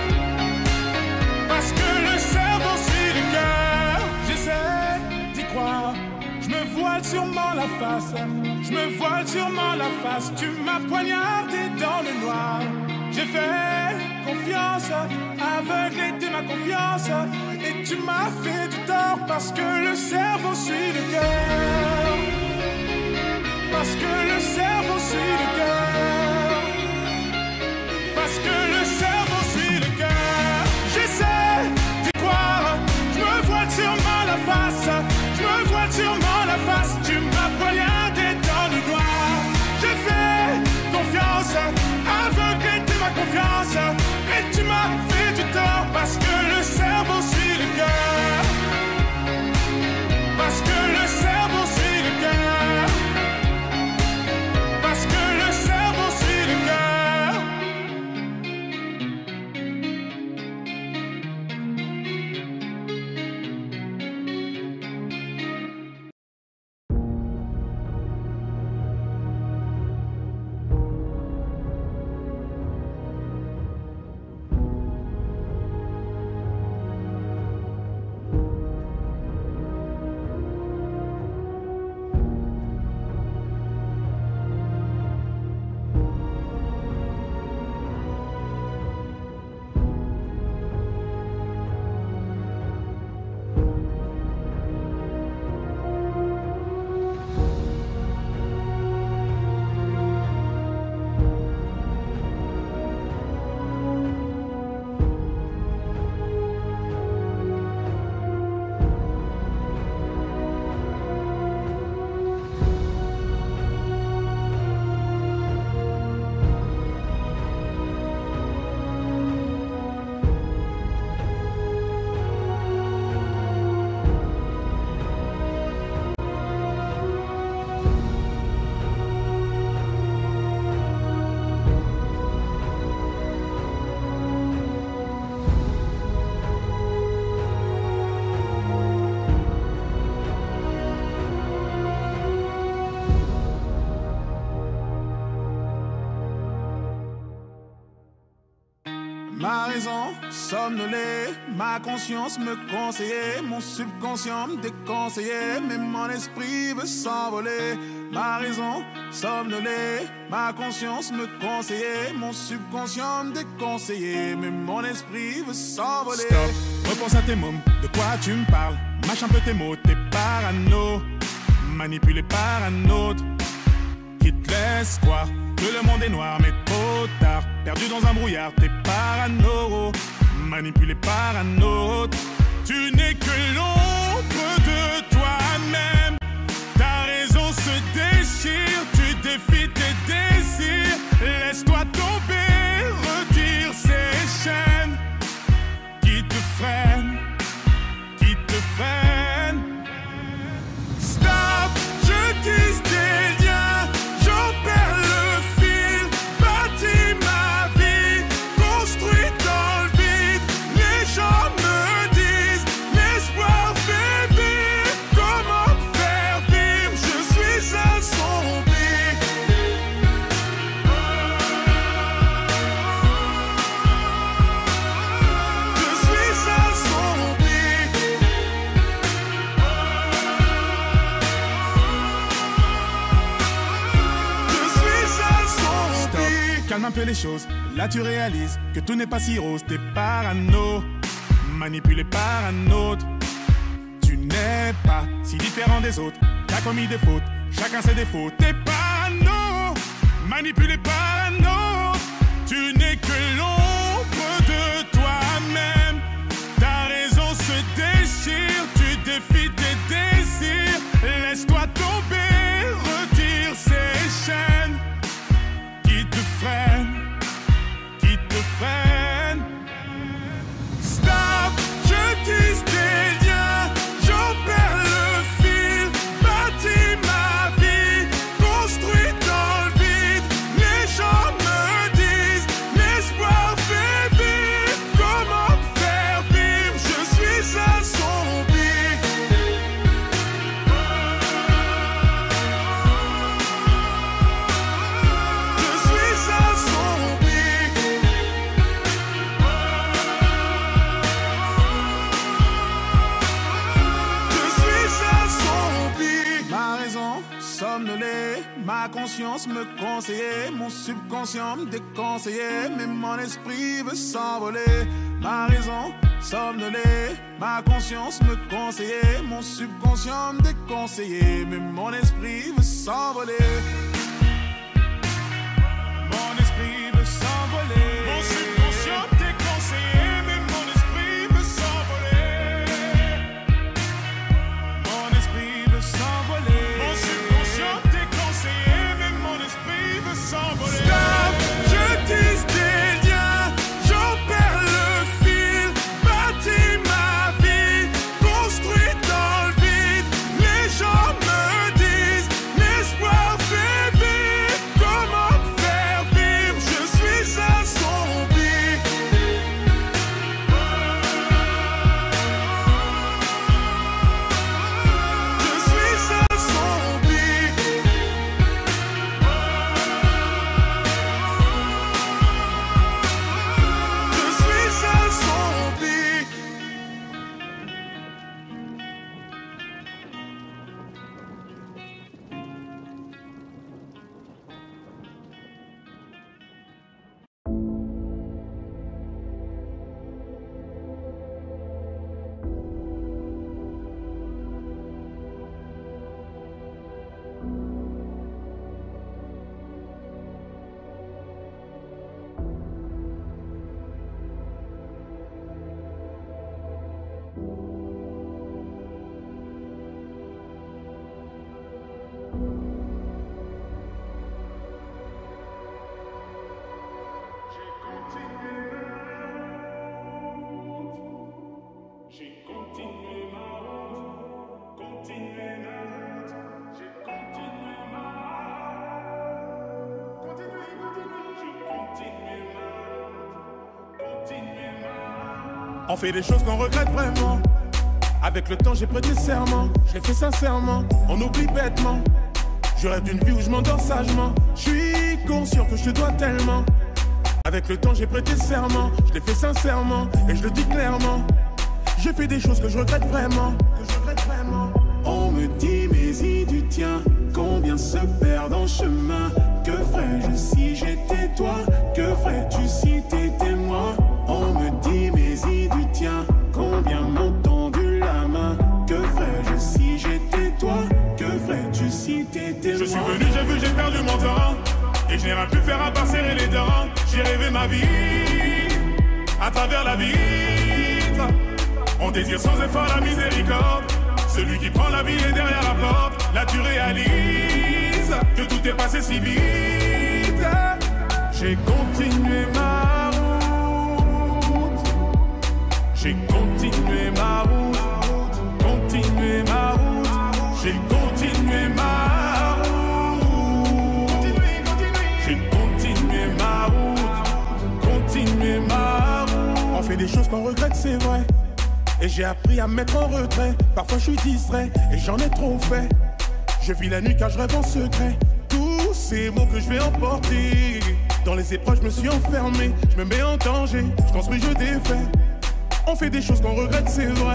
Parce que le cerveau suit le cœur. J'essaie d'y croire. Je me voile sûrement la face. Je me voile sûrement la face. Tu m'as poignardé dans le noir. J'ai fait confiance. Aveuglé de ma confiance. Et tu m'as fait du tort. Parce que le cerveau suit le cœur. Parce que le cerveau suit le cœur. Parce que le cerveau suit le cœur. J'essaie d'y croire. Je me vois sûrement la face. Je me vois sûrement la face. Tu m'as poignardé dans le noir. J'ai fait confiance. Aveuglé de ma confiance. Et tu m'as fait du tort. Parce que le cerveau suit le cœur. Parce que le cerveau suit le cœur. Parce que le cerveau suit le cœur. Ma raison somnolée, ma conscience me conseillait, mon subconscient me déconseillait, mais mon esprit veut s'envoler. Ma raison somnolée, ma conscience me conseillait, mon subconscient me déconseillait, mais mon esprit veut s'envoler. Stop, repense à tes mômes, de quoi tu me parles? Mâche un peu tes mots, t'es parano. Manipulé par un autre qui te laisse croire que le monde est noir, mais trop tard. Perdu dans un brouillard, t'es parano. Manipulé par un autre. Tu n'es que l'ombre de toi-même. Ta raison se déchire, tu défies tes désirs. Laisse-toi tomber, retire ces chaînes qui te freinent, qui te freinent. Stop, je tisse des liens, j'en perds le fil. Bâtis ma vie, construit dans le vide. Les gens me disent, l'espoir fait vivre. Comment me faire vivre? Je suis assombri. Je suis assombri. Je suis assombri. Stop, calme un peu les choses. Là tu réalises que tout n'est pas si rose. T'es parano, manipulé par un autre. Tu n'es pas si différent des autres. T'as commis des fautes, chacun ses défauts. T'es parano, manipulé par un autre. Tu n'es que l'ombre de toi-même. Ta raison se déchire, tu défies tes désirs. Laisse-toi tomber, retire ces chaînes qui te freinent, qui te freinent. Stop, je tisse des liens, j'en perds le fil. Bâtis ma vie, construit dans le vide. Les gens me disent, l'espoir fait vivre. Comment me faire vivre? Je suis assombri. Je suis assombri. Je suis assombri. Ma raison somnolée, ma conscience me conseillait, mon subconscient me déconseillait, mais mon esprit veut s'envoler. Ma raison somnolée, ma conscience me conseillait, mon subconscient me déconseillait, mais mon esprit veut s'envoler. Mon esprit veut s'envoler. Mon subconscient déconseillé, mais mon esprit veut s'envoler. Mon esprit veut s'envoler. Mon subconscient déconseillé, mais mon esprit veut s'envoler. Stop, je tisse des liens, j'en perds le fil. Bâtis ma vie, construit dans le vide. Les gens me disent, l'espoir fait vivre. Comment me faire vivre? Je suis assombri. Je suis assombri. Je suis assombri. J'ai continué ma route, continué ma route, j'ai continué ma route, continué, continué, j'ai continué ma route, continué ma route. On fait des choses qu'on regrette vraiment. Avec le temps j'ai prêté serment, je l'ai fait sincèrement, on oublie bêtement. Je rêve d'une vie où je m'endors sagement. Je suis conscient que je te dois tellement. Avec le temps j'ai prêté serment, je l'ai fait sincèrement et je le dis clairement. J'ai fait des choses que je regrette vraiment, que je regrette vraiment. On me dit mais y du tien, combien se perdent en chemin. Que ferais-je si j'étais toi? Que ferais-tu si t'étais moi? On me dit mais y du tien, combien m'ont tendu ferais-tu si t'étais moi? Je suis venu, j'ai vu, j'ai perdu mon temps. Et je n'ai rien pu faire à part serrer les dents. J'ai rêvé ma vie à travers la vitre. On désire sans effort la miséricorde. Celui qui prend la vie est derrière la porte. Là tu réalises que tout est passé si vite. J'ai continué ma route. J'ai continué ma route. Continué ma route. J'ai continué ma route. J'ai continué ma route. Continué ma route. On fait des choses qu'on regrette, c'est vrai. Et j'ai appris à me mettre en retrait. Parfois je suis distrait et j'en ai trop fait. Je vis la nuit car je rêve en secret. Tous ces mots que je vais emporter. Dans les épreuves je me suis enfermé. Je me mets en danger, je construis, je défais. On fait des choses qu'on regrette, c'est vrai.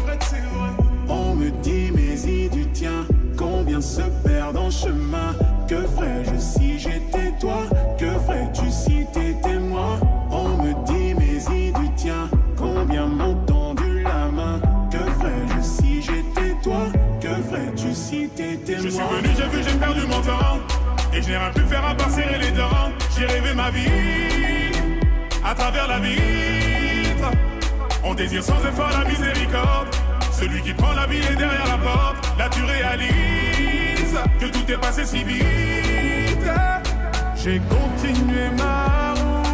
On me dit mais il du tien. Combien se perdent en chemin? Que ferais-je si j'étais toi? Que ferais-tu si t'étais moi? On me dit mais il du tien. Combien m'ont tendu la main? Que ferais-je si j'étais toi? Que ferais-tu si t'étais moi? Je suis venu, j'ai vu, j'ai perdu mon temps. Et je n'ai rien pu faire à part serrer les dents. J'ai rêvé ma vie à travers la vitre. On désire sans effort la miséricorde. Celui qui prend la vie est derrière la porte. Là tu réalises que tout est passé si vite. J'ai continué ma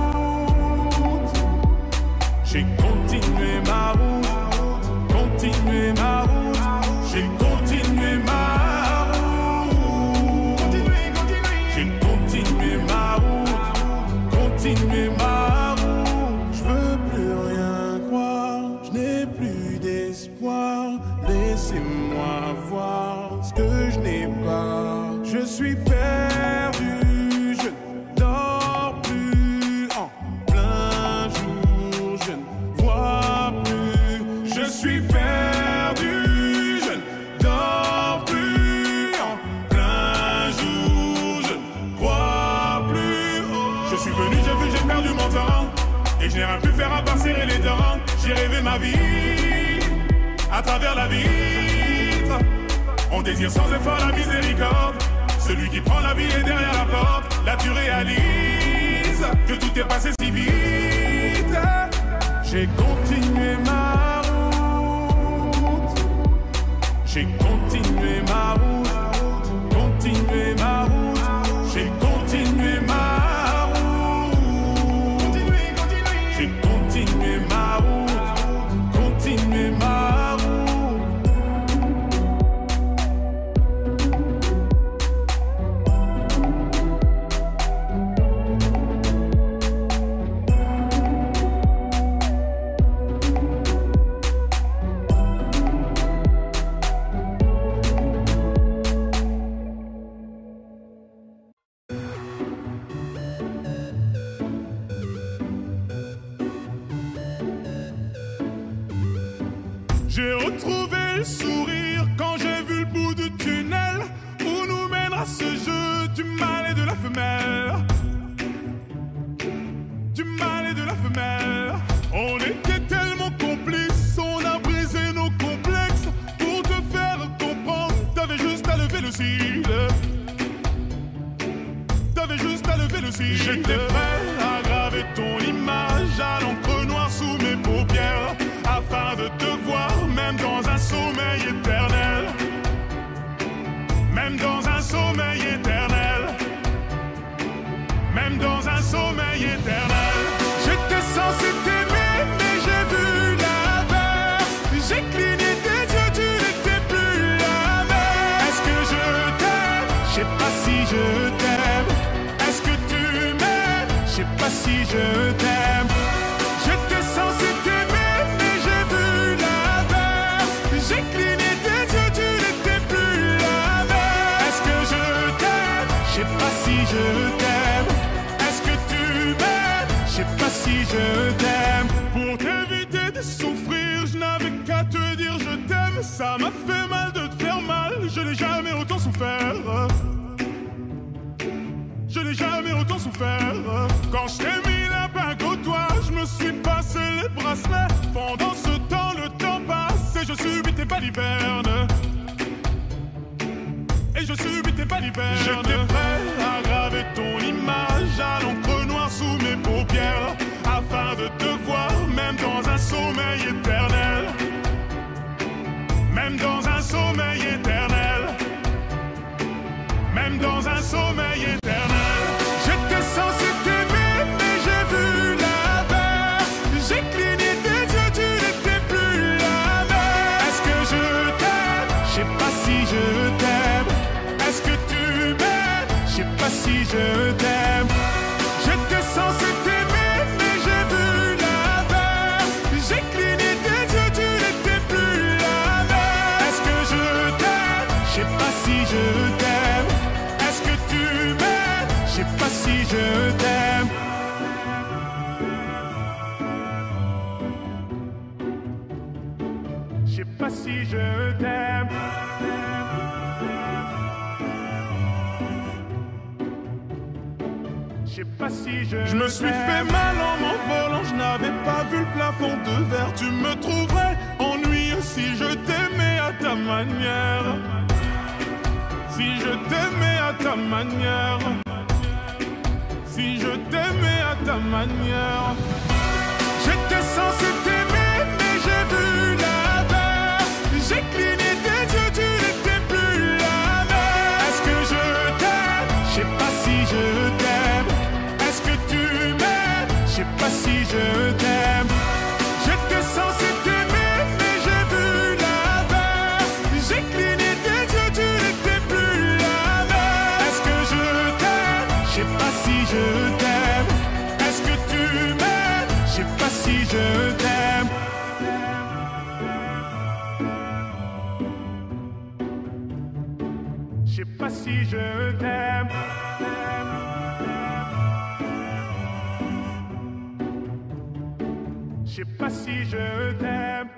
route. J'ai continué ma route. Continué ma route. J'ai continué ma route. J'ai continué ma route. Continué ma route. Je veux plus rien croire. Je n'ai plus d'espoir. Laissez-moi voir ce que je n'ai pas. Je suis perdu, je ne dors plus en plein jour, je ne vois plus. Je suis perdu, je ne dors plus en plein jour, je ne crois plus. Je suis venu, j'ai vu, j'ai perdu mon temps. Et je n'ai rien pu faire à part serrer les dents. J'ai rêvé ma vie à travers la vitre. On désire sans effort la miséricorde. Celui qui prend la vie est derrière la porte. Là tu réalises que tout est passé si vite. J'ai continué ma route. J'ai continué ma route. Continué ma route. J'ai continué ma route. J'ai continué ma route. Continué ma route. J'ai retrouvé le sourire quand j'ai vu le bout du tunnel où nous mènera ce jeu du mâle et de la femelle. Du mâle et de la femelle. On était tellement complices, on a brisé nos complexes. Pour te faire comprendre, t'avais juste à lever le cil. T'avais juste à lever le cil. J'étais prêt à graver ton image à l'encre noire sous mes paupières, afin de te voir, même dans un sommeil éternel. Même dans un sommeil éternel. Même dans un sommeil éternel. J'étais censé t'aimer, mais j'ai vu l'inverse. J'ai cligné tes yeux, tu n'étais plus la même. Est-ce que je t'aime? Je sais pas si je t'aime. Est-ce que tu m'aimes? Je sais pas si je t'aime. J'étais censé t'aimer, mais j'ai vu l'inverse. J'ai cligné tes yeux, tu n'étais plus la même. Est-ce que je t'aime? Je sais pas si je t'aime. Est-ce que tu m'aimes? Je sais pas si je t'aime. Pour t'éviter de souffrir, je n'avais qu'à te dire je t'aime. Ça m'a fait mal de te faire mal, je n'ai jamais autant souffert. Je n'ai jamais autant souffert. Quand je t'ai mis la bague au doigt, je me suis passé les bracelets. Pendant ce temps, le temps passe et je subis tes balivernes. et je subis tes balivernes. J'étais prêt à graver ton image à l'encre noire sous mes paupières, afin de te voir même dans un sommeil éternel. Même dans un sommeil éternel. Même dans un sommeil éternel. J'étais censé t'aimer, mais j'ai vu l'inverse. J'ai cligné tes yeux, tu n'étais plus la même. Est-ce que je t'aime? Je sais pas si je t'aime. Est-ce que tu m'aimes? Je sais pas si je t'aime. J'étais censé t'aimer, mais j'ai vu l'inverse. J'ai cligné tes yeux, tu n'étais plus la même. Est-ce que je t'aime? Je sais pas si je t'aime. Est-ce que tu m'aimes? Je sais pas si je t'aime. Je sais pas si je t'aime. Je sais pas si je Je me suis fait mal en m'envolant, je n'avais pas vu le plafond de verre. Tu me trouverais ennuyeux si je t'aimais à ta manière. Si je t'aimais à ta manière. Si je t'aimais à ta manière. J'étais censé t'aimer, mais j'ai vu l'inverse. J'ai cligné tes yeux, tu n'étais plus la même. Est-ce que je t'aime? Je sais pas si je t'aime. Est-ce que tu m'aimes? Je sais pas si je t'aime. J'étais censé t'aimer, mais j'ai vu l'inverse. J'ai cligné tes yeux, tu n'étais plus la même. Est-ce que je t'aime? Je sais pas si je t'aime. Est-ce que tu m'aimes? Je sais pas si je t'aime. Je sais pas si je t'aime. Je sais pas si je t'aime.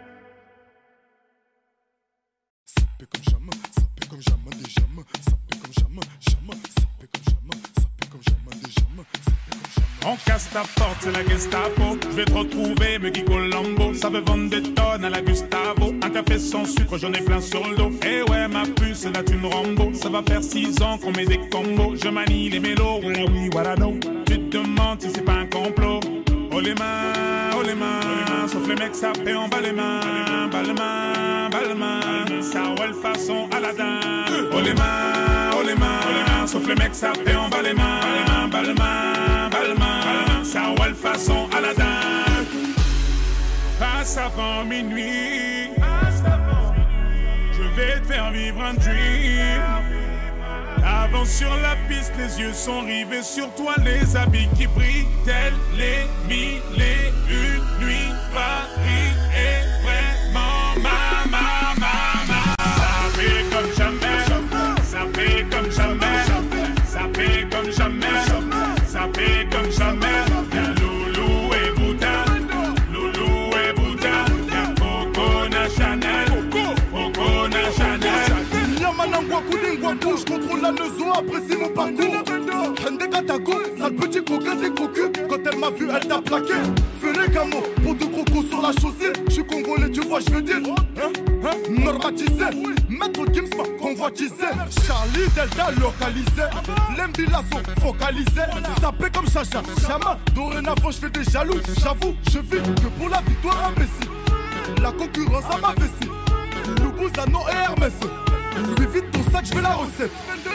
Ça paie comme jamais, ça paie comme jamais des jamais, ça paie comme jamais, jamais, ça paie comme jamais, ça paie comme jamais des jamais, ça paie comme jamais. On casse ta porte, c'est la Gestapo. Je vais te retrouver, me Guigo Lambo. Ça veut vendre des tonnes à la Gustavo. Un café sans sucre, j'en ai plein sur le dos. Eh ouais, ma puce, c'est la thune Rambo. Ça va faire six ans qu'on met des combos. Je manie les mélos, voilà oui, voilà non. Tu te demandes si c'est pas un complot. Oh les mains, oh les mains, sauf les mecs ça fait en bas les mains, bas les mains, bas les mains, ça roule façon Aladdin. Oh les mains, oh les mains, oh les mains, sauf les mecs ça fait en bas les mains, bas les mains, bas les mains, ça roule façon Aladdin. Passe avant minuit, je vais te faire vivre un dream. Avance sur la piste, les yeux sont rivés sur toi, les habits qui brillent, tels les mille et une nuits. Paris est vraiment ma, ma, ma, ma. Ça fait comme jamais, ça fait comme jamais, ça fait comme jamais, ça fait comme jamais. Y'a Loulou et Bouddha, Loulou et Bouddha, y'a Coco Chanel, Coco Chanel. Y'a Manangwa Koulingwa Kou, je contrôle la leçon, apprécie mon parcours. Hende Katako, sale petit coquin des cocus. Quand elle m'a vu, elle t'a plaqué. Fais les gamos, pour de crocos sur la chaussée. J'suis congolais, tu vois, j'veux dire. Hein, hein, normatisé. Maître Gims m'a convoitisé. Charlie Delta localisé. L'Embila sont focalisés. Ça paie comme Chacha, Chama. Dorénavant, j'fais des jaloux. J'avoue, je vis que pour la victoire imbécile. La concurrence à ma vessie. Loubouzanon et Hermès. Lui vite ton sac, j'fais la recette.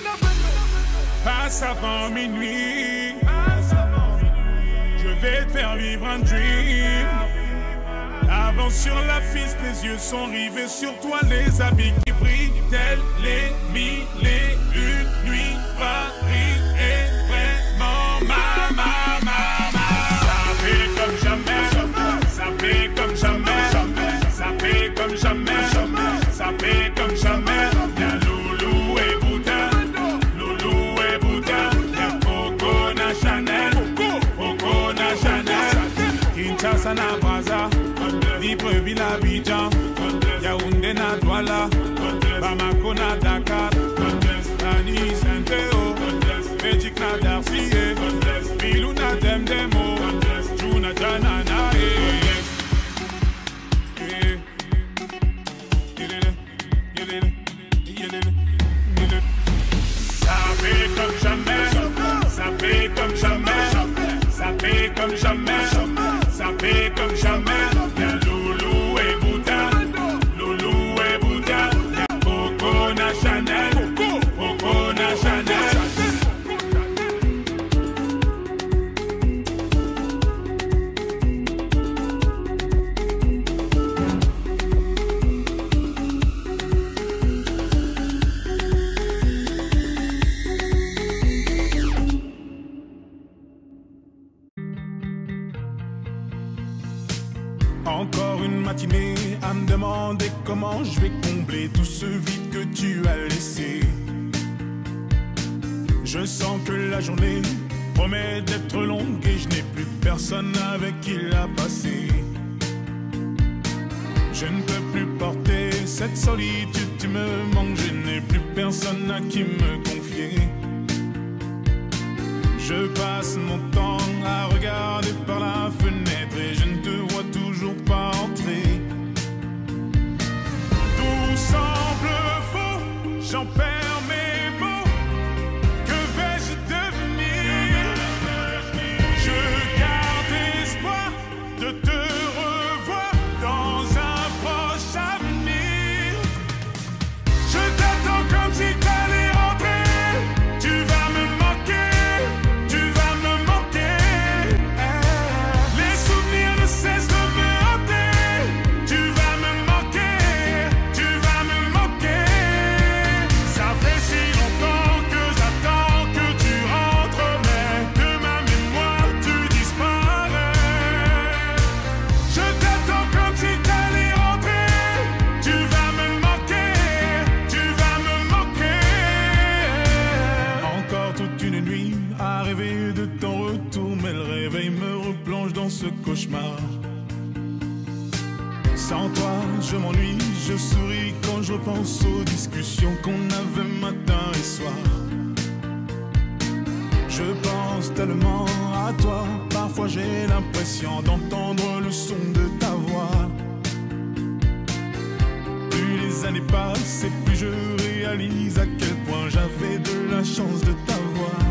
Passe avant minuit, je vais te faire vivre un dream. Avance sur la piste, les yeux sont rivés sur toi, les habits qui brillent, tels les mille et une nuits. Paris est vraiment ma, ma, ma, ma. Ça fait comme jamais, ça fait comme jamais, ça fait comme jamais, ça fait comme jamais. Y'a Loulou et Bouddha, Loulou et Bouddha, y'a Coco na Chanel, Coco na Chanel. Kinshasa na Brazza, Libreville à Abidjan, Yaoundé na Douala, Bamako na Dakar, Dani Saint-Théo, Magic na Darcy, Bilou na Demdemo, Juna Janana. comme jamais. Y'a Loulou et Bouddha, Loulou et Bouddha. Y'a Coco na Chanel, Coco na Chanel. Encore une matinée à me demander comment je vais combler tout ce vide que tu as laissé. Je sens que la journée promet d'être longue et je n'ai plus personne avec qui la passer. Je ne peux plus porter cette solitude, tu me manques, je n'ai plus personne à qui me confier. Je passe mon temps à regarder par la fenêtre et je ne te vois toujours pas entrer. Tout semble faux, j'en perds mes mots. Que vais-je devenir? Je garde espoir de te revoir dans un proche avenir. Je t'attends comme si t'allais rentrer. Tu vas me manquer. Ce cauchemar. Sans toi, je m'ennuie, je souris quand je pense aux discussions qu'on avait matin et soir. Je pense tellement à toi, parfois j'ai l'impression d'entendre le son de ta voix. Plus les années passent et plus je réalise à quel point j'avais de la chance de t'avoir.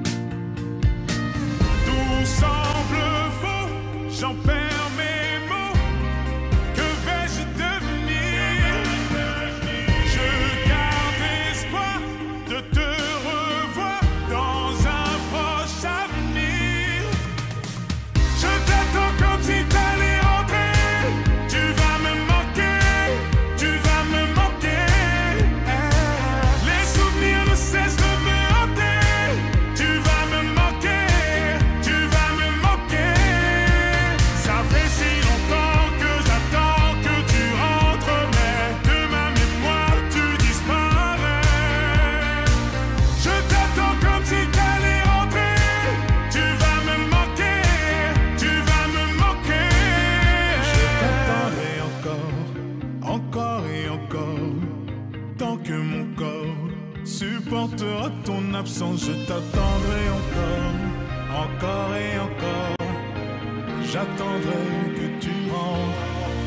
Tout semble faux, j'en perds mes mots. Que vais-je devenir? Je garde espoir de te revoir dans un proche avenir. Je t'attends comme si t'allais rentrer. Tu vas me manquer, tu vas me manquer. Les souvenirs ne cessent de me hanter. Tu vas me manquer, tu vas me manquer. Ça fait si longtemps que j'attends que tu rentres, mais de ma mémoire tu disparais. Je t'attends comme si t'allais rentrer. Tu vas me manquer, tu vas me manquer. Je t'attendrai encore, encore et encore. Tant que mon corps supportera ton absence, je t'attendrai encore, encore et encore. J'attendrai que tu rentres.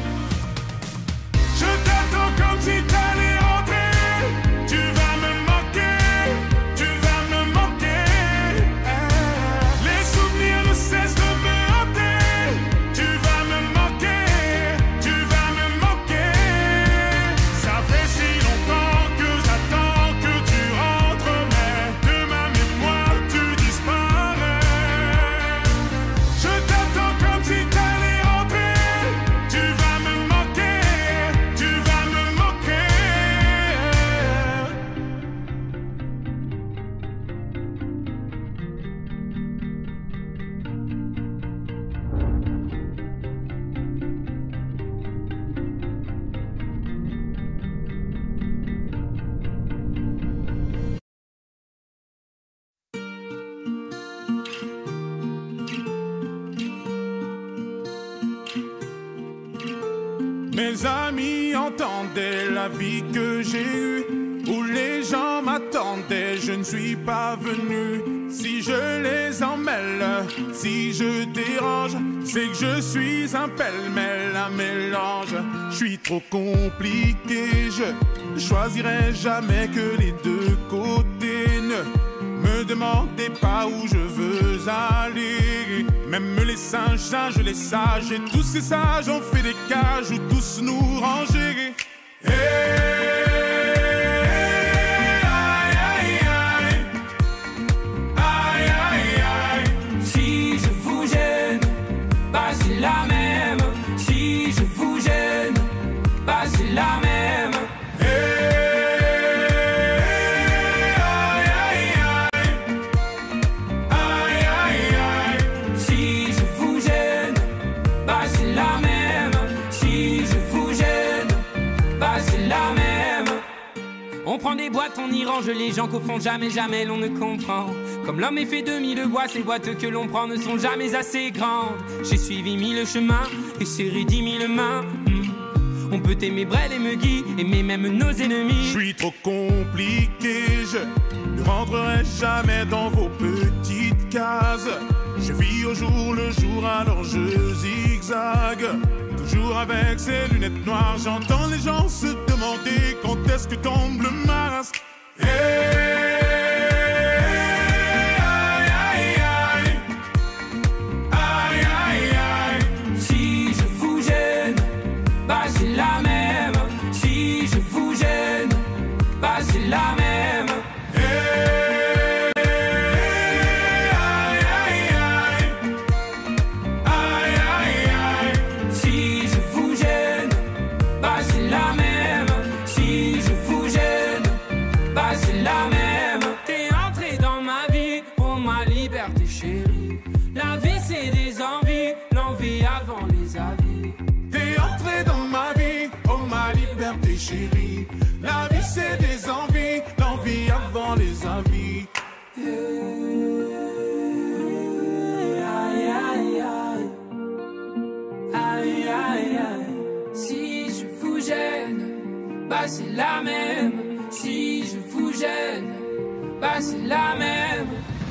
Je t'attends comme si t'allais rentrer. Tu vas me manquer, tu vas me manquer. Les souvenirs ne cessent de me hanter. Tu vas me manquer, tu vas me manquer. Ça fait si longtemps que j'attends que tu rentres, mais de ma mémoire tu disparais. Je t'attends comme si t'allais rentrer. Tu vas me manquer, tu vas me manquer. Mes amis entendaient la vie que j'ai eue, où les gens m'attendaient, je ne suis pas venu. Si je les emmêle, si je dérange, c'est que je suis un pêle-mêle, un mélange. Je suis trop compliqué, je choisirai jamais que les deux côtés. Ne me demandez pas où je veux aller. Même les singes, singes, les sages, et tous ces sages ont fait des cages où tous nous ranger. Hey, aïe, aïe, aïe. Aïe, aïe, aïe. Si je vous gêne, bah c'est la même. Si je vous gêne, bah c'est la même. On prend des boîtes, on y range les gens qu'au fond jamais, jamais l'on ne comprend. Comme l'homme est fait de mille bois, ces boîtes que l'on prend ne sont jamais assez grandes. J'ai suivi mille chemins et serré dix mille mains. Mmh. On peut aimer Brel et Megui, aimer même nos ennemis. Je suis trop compliqué, je ne rentrerai jamais dans vos petites cases. Je vis au jour le jour, alors je zigzague. Toujours avec ces lunettes noires, j'entends les gens se demander quand est-ce que tombe le masque. Hey, aïe, aïe, aïe. Aïe, aïe, aïe. Si je vous gêne, bah c'est la même. Si je vous gêne, bah c'est la même. Chérie, la vie c'est des envies, l'envie avant les avis. Aïe, aïe, aïe. Aïe, aïe, aïe. Si je vous gêne, bah c'est la même. Si je vous gêne, bah c'est la même.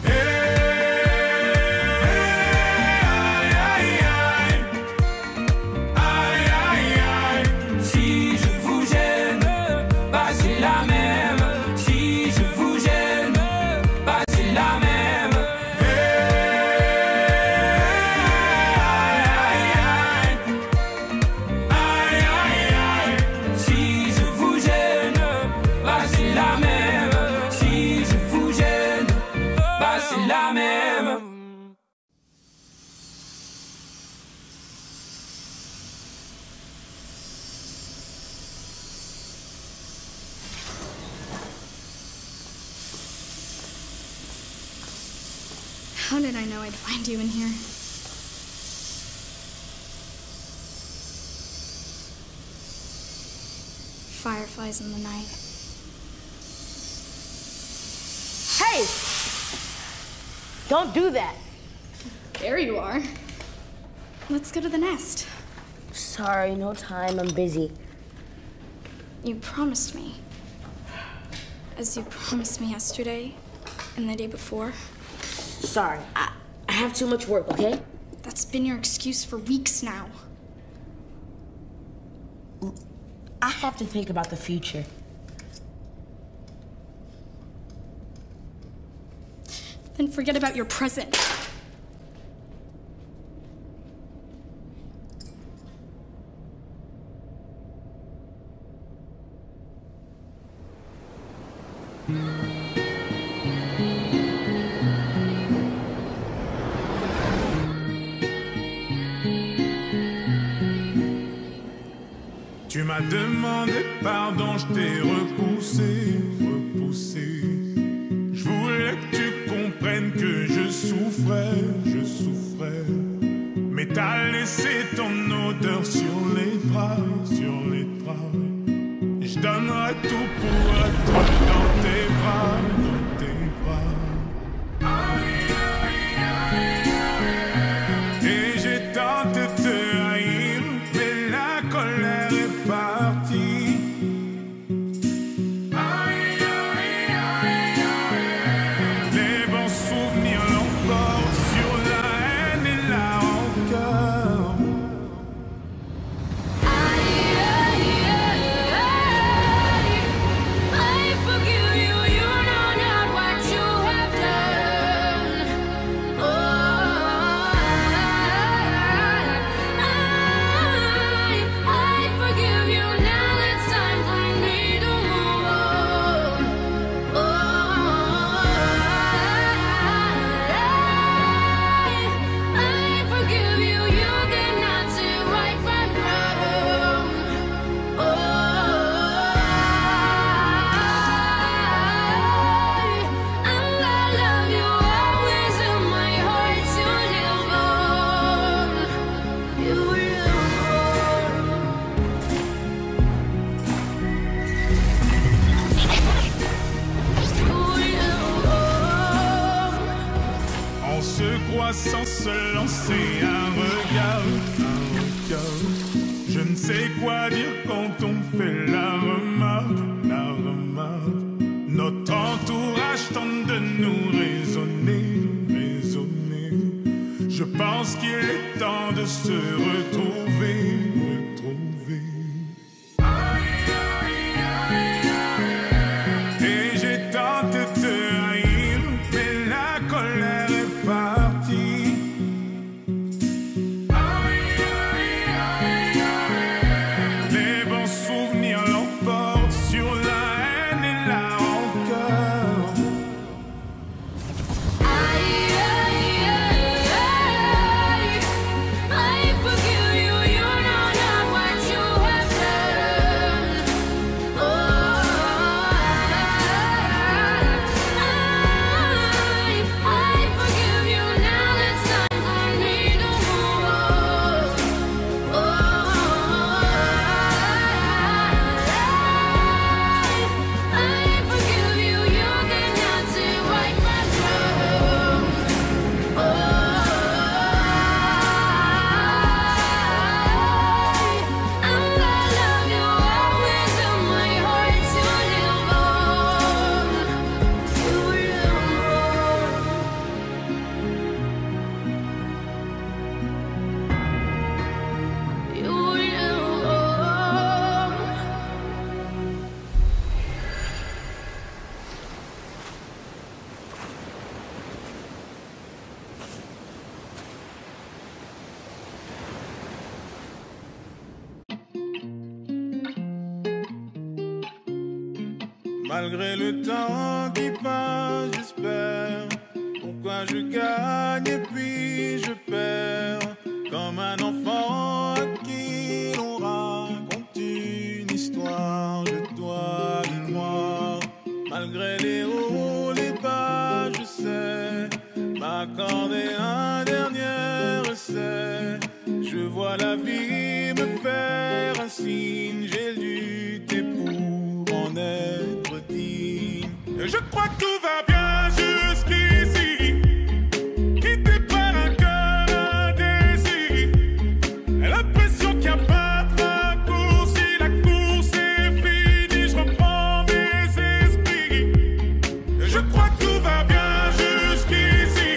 How did I know I'd find you in here? Fireflies in the night. Hey! Don't do that. There you are. Let's go to the nest. Sorry, no time. I'm busy. You promised me. As you promised me yesterday and the day before. Sorry, I, I have too much work, okay? That's been your excuse for weeks now. I have to think about the future. Then forget about your present. Tu m'as demandé pardon, je t'ai repoussé, repoussé. Je voulais que tu comprennes que je souffrais, je souffrais. Mais t'as laissé ton odeur sur les draps, sur les draps. Je donnerai tout pour être dans tes bras, dans tes bras. Et j'ai tenté de te haïr, mais la colère est partie. Les bons souvenirs l'emportent sur la haine et la rancœur. I fois sans se lancer un regard, un regard. Je ne sais quoi dire quand on fait la remarque, la remarque. Notre entourage tente de nous raisonner, raisonner. Je pense qu'il est temps de se retrouver, retrouver. Et j'ai tenté de te haïr, mais la colère est partie. Les bons souvenirs l'emportent sur la haine et la rancœur. Malgré le temps qui passe, j'espère. Pourquoi je gagne et puis je perds. Comme un enfant à qui l'on raconte une histoire. Je dois y croire. Malgré les hauts, les bas, je sais m'accorder un dernier essai. Je vois la vie me faire un signe. J'ai lutté pour en être digne. Je crois que tout va bien jusqu'ici. Quitté par un cœur indécis. L'impression qu'il n'y a pas de raccourci. La course est finie. Je reprends mes esprits. Je crois que tout va bien jusqu'ici.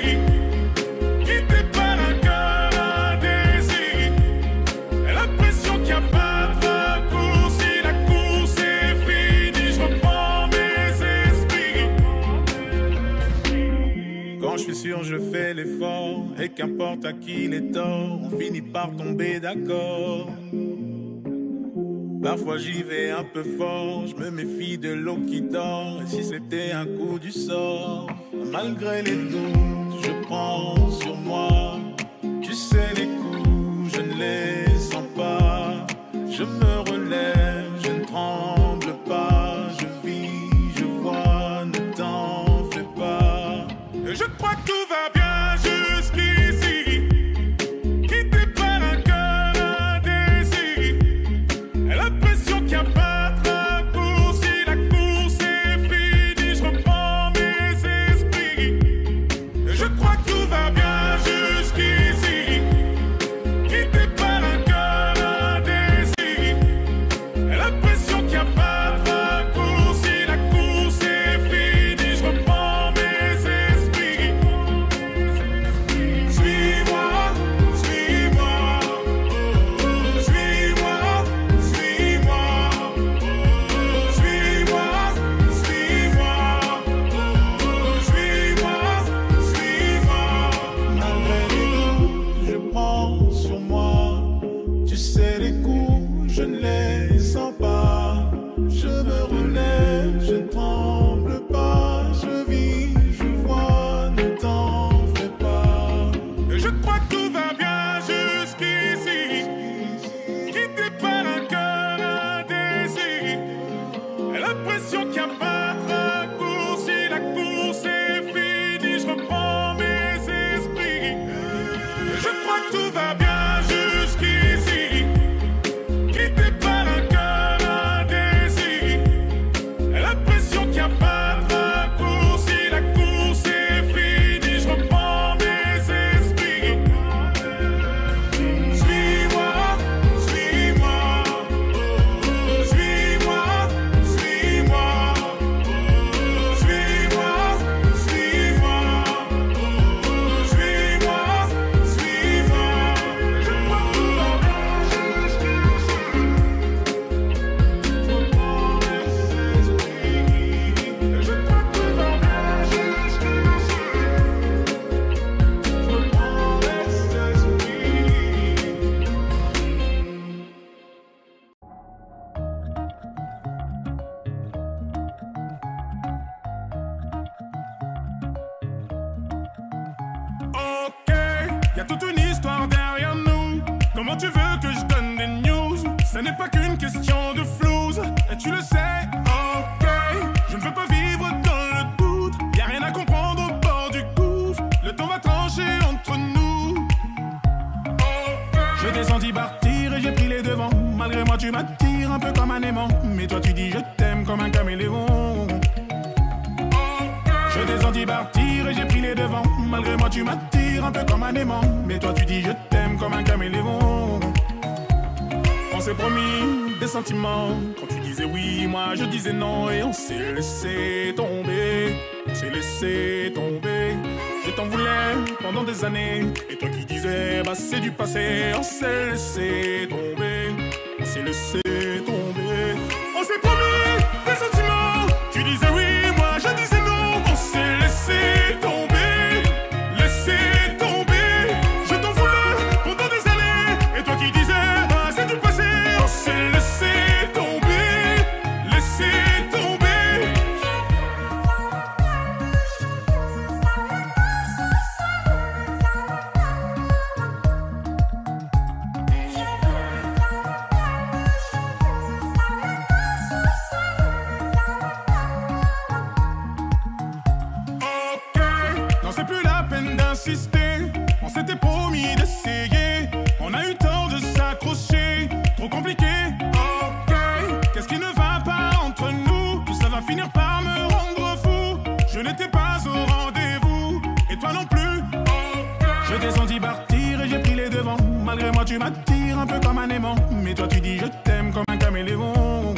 Quitté par un cœur indécis. L'impression qu'il n'y a pas de raccourci. La course est finie. Je reprends mes esprits. Quand je suis sûr, je fais l'effort. Et qu'importe à qui les torts, on finit par tomber d'accord. Parfois j'y vais un peu fort, je me méfie de l'eau qui dort. Et si c'était un coup du sort, malgré les doutes, je prends sur moi. Tu sais les coups, je ne les sens pas. Je me relève, je ne tremble pas. Je vis, je vois, ne t'en fais pas. Je crois que tout va bien jusqu'ici. Quitté par un cœur indécis. L'impression qu'il n'y a pas de raccourci. La course est finie. Je reprends mes esprits. Je crois que tout va bien jusqu'ici. Ok, y'a toute une histoire derrière nous. Comment tu veux que je donne des news? Ce n'est pas qu'une question de flouze, et tu le sais, ok. Je ne veux pas vivre dans le doute, y'a rien à comprendre au bord du gouffre. Le temps va trancher entre nous. Je t'ai senti partir et j'ai pris les devants. Malgré moi tu m'attires un peu comme un aimant, mais toi tu dis je t'aime comme un caméléon. Je t'ai senti partir et j'ai pris les devants. Malgré moi tu m'attires un peu comme un aimant, mais toi tu dis je t'aime comme un caméléon. On s'est promis des sentiments. Quand tu disais oui, moi je disais non. Et on s'est laissé tomber. On s'est laissé tomber. Je t'en voulais pendant des années. Et toi qui disais bah c'est du passé. On s'est laissé tomber. On s'est laissé tomber. On s'est promis des sentiments. Tu disais oui, moi je disais non. On s'est laissé tomber. Laissé tomber. Je t'en voulais pendant des années. Et toi qui disais bah c'est du passé. On s'est laissé tomber. Laissé tomber. On s'était promis d'essayer. On a eu tort de s'accrocher. Trop compliqué, ok. Qu'est-ce qui ne va pas entre nous? Tout ça va finir par me rendre fou. Je n'étais pas au rendez-vous, et toi non plus, okay. Je t'ai senti partir et j'ai pris les devants. Malgré moi tu m'attires un peu comme un aimant, mais toi tu dis je t'aime comme un caméléon.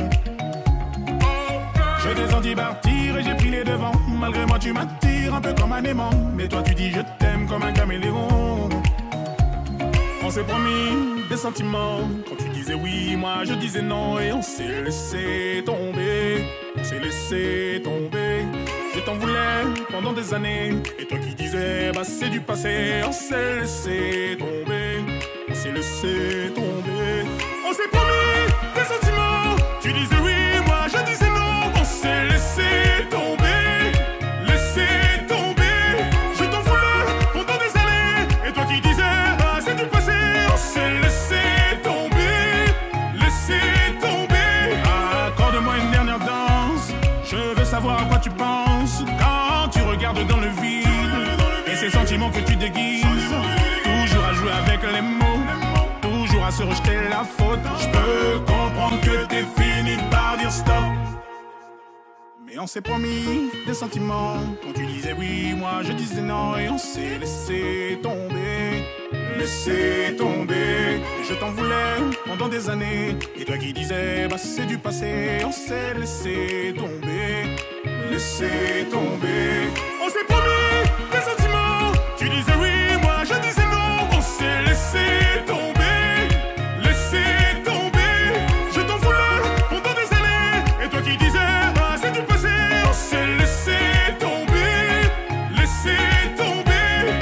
Je t'ai senti partir et j'ai pris les devants. Malgré moi tu m'attires un peu comme un aimant, mais toi tu dis je t'aime comme un caméléon. On s'est promis des sentiments. Quand tu disais oui, moi je disais non. Et on s'est laissé tomber. On s'est laissé tomber. Je t'en voulais pendant des années. Et toi qui disais bah c'est du passé. On s'est laissé tomber. On s'est laissé tomber. On s'est promis des sentiments. Tu disais oui, moi je disais non. On s'est laissé tomber, laissé tomber. Je t'en voulais pendant des années. Et toi qui disais ah c'est du passé. On s'est laissé tomber, laissé tomber. Accorde-moi une dernière danse. Je veux savoir à quoi tu penses quand tu regardes dans le vide. Et ces sentiments que tu déguises. Toujours à jouer avec les mots, toujours à se rejeter la faute. Je peux comprendre que t'es fini par dire stop. Et on s'est promis des sentiments. Quand tu disais oui, moi je disais non. Et on s'est laissé tomber, laissé tomber. Et je t'en voulais pendant des années. Et toi qui disais bah c'est du passé. On s'est laissé tomber, laissé tomber. On s'est promis des sentiments. Tu disais oui, moi je disais non. On s'est laissé tomber, laissé tomber. Je t'en voulais pendant des années. Et toi qui disais bah c'est du passé. On s'est laissé tomber, laissé tomber.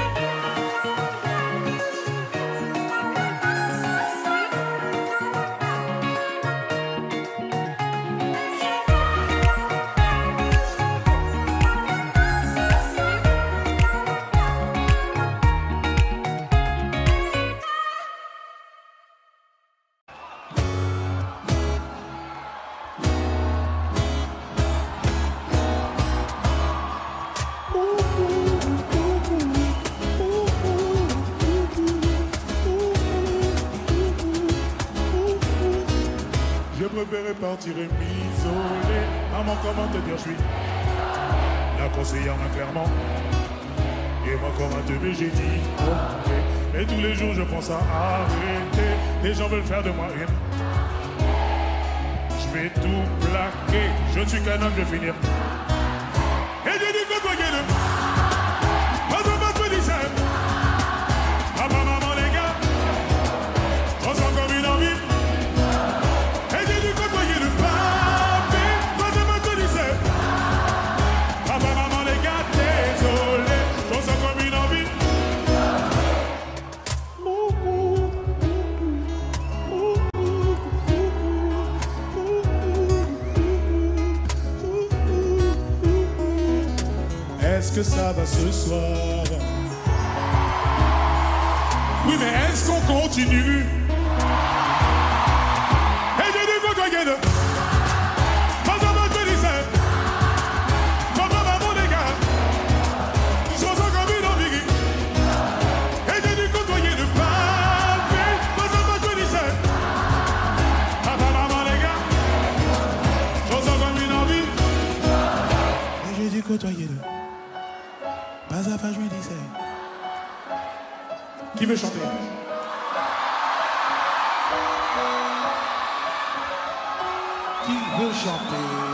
Je préférais partir et m'isoler. Maman, comment te dire, je suis la conseillère, m'a clairement. Et moi, comment te dire, j'ai dit ok. Et tous les jours, je pense à arrêter. Les gens veulent faire de moi une. Je vais tout plaquer. Je ne suis qu'un homme, je vais finir. Et j'ai dit que toi, le. Pas de pas de dix-sept. Papa, maman, les gars. On sent comme une envie. Est-ce que ça va ce soir? Oui, mais est-ce qu'on continue? Et j'ai dit côtoyer de. Pas à votre lycée. Papa, maman, les gars. Je sens comme une envie. Et j'ai dit côtoyer de pavé. Pas à votre lycée. Papa, maman, les gars. Je sens comme une envie. Et j'ai dit côtoyer de. Pas à pas jouer lycée. Qui veut chanter? Qui veut chanter?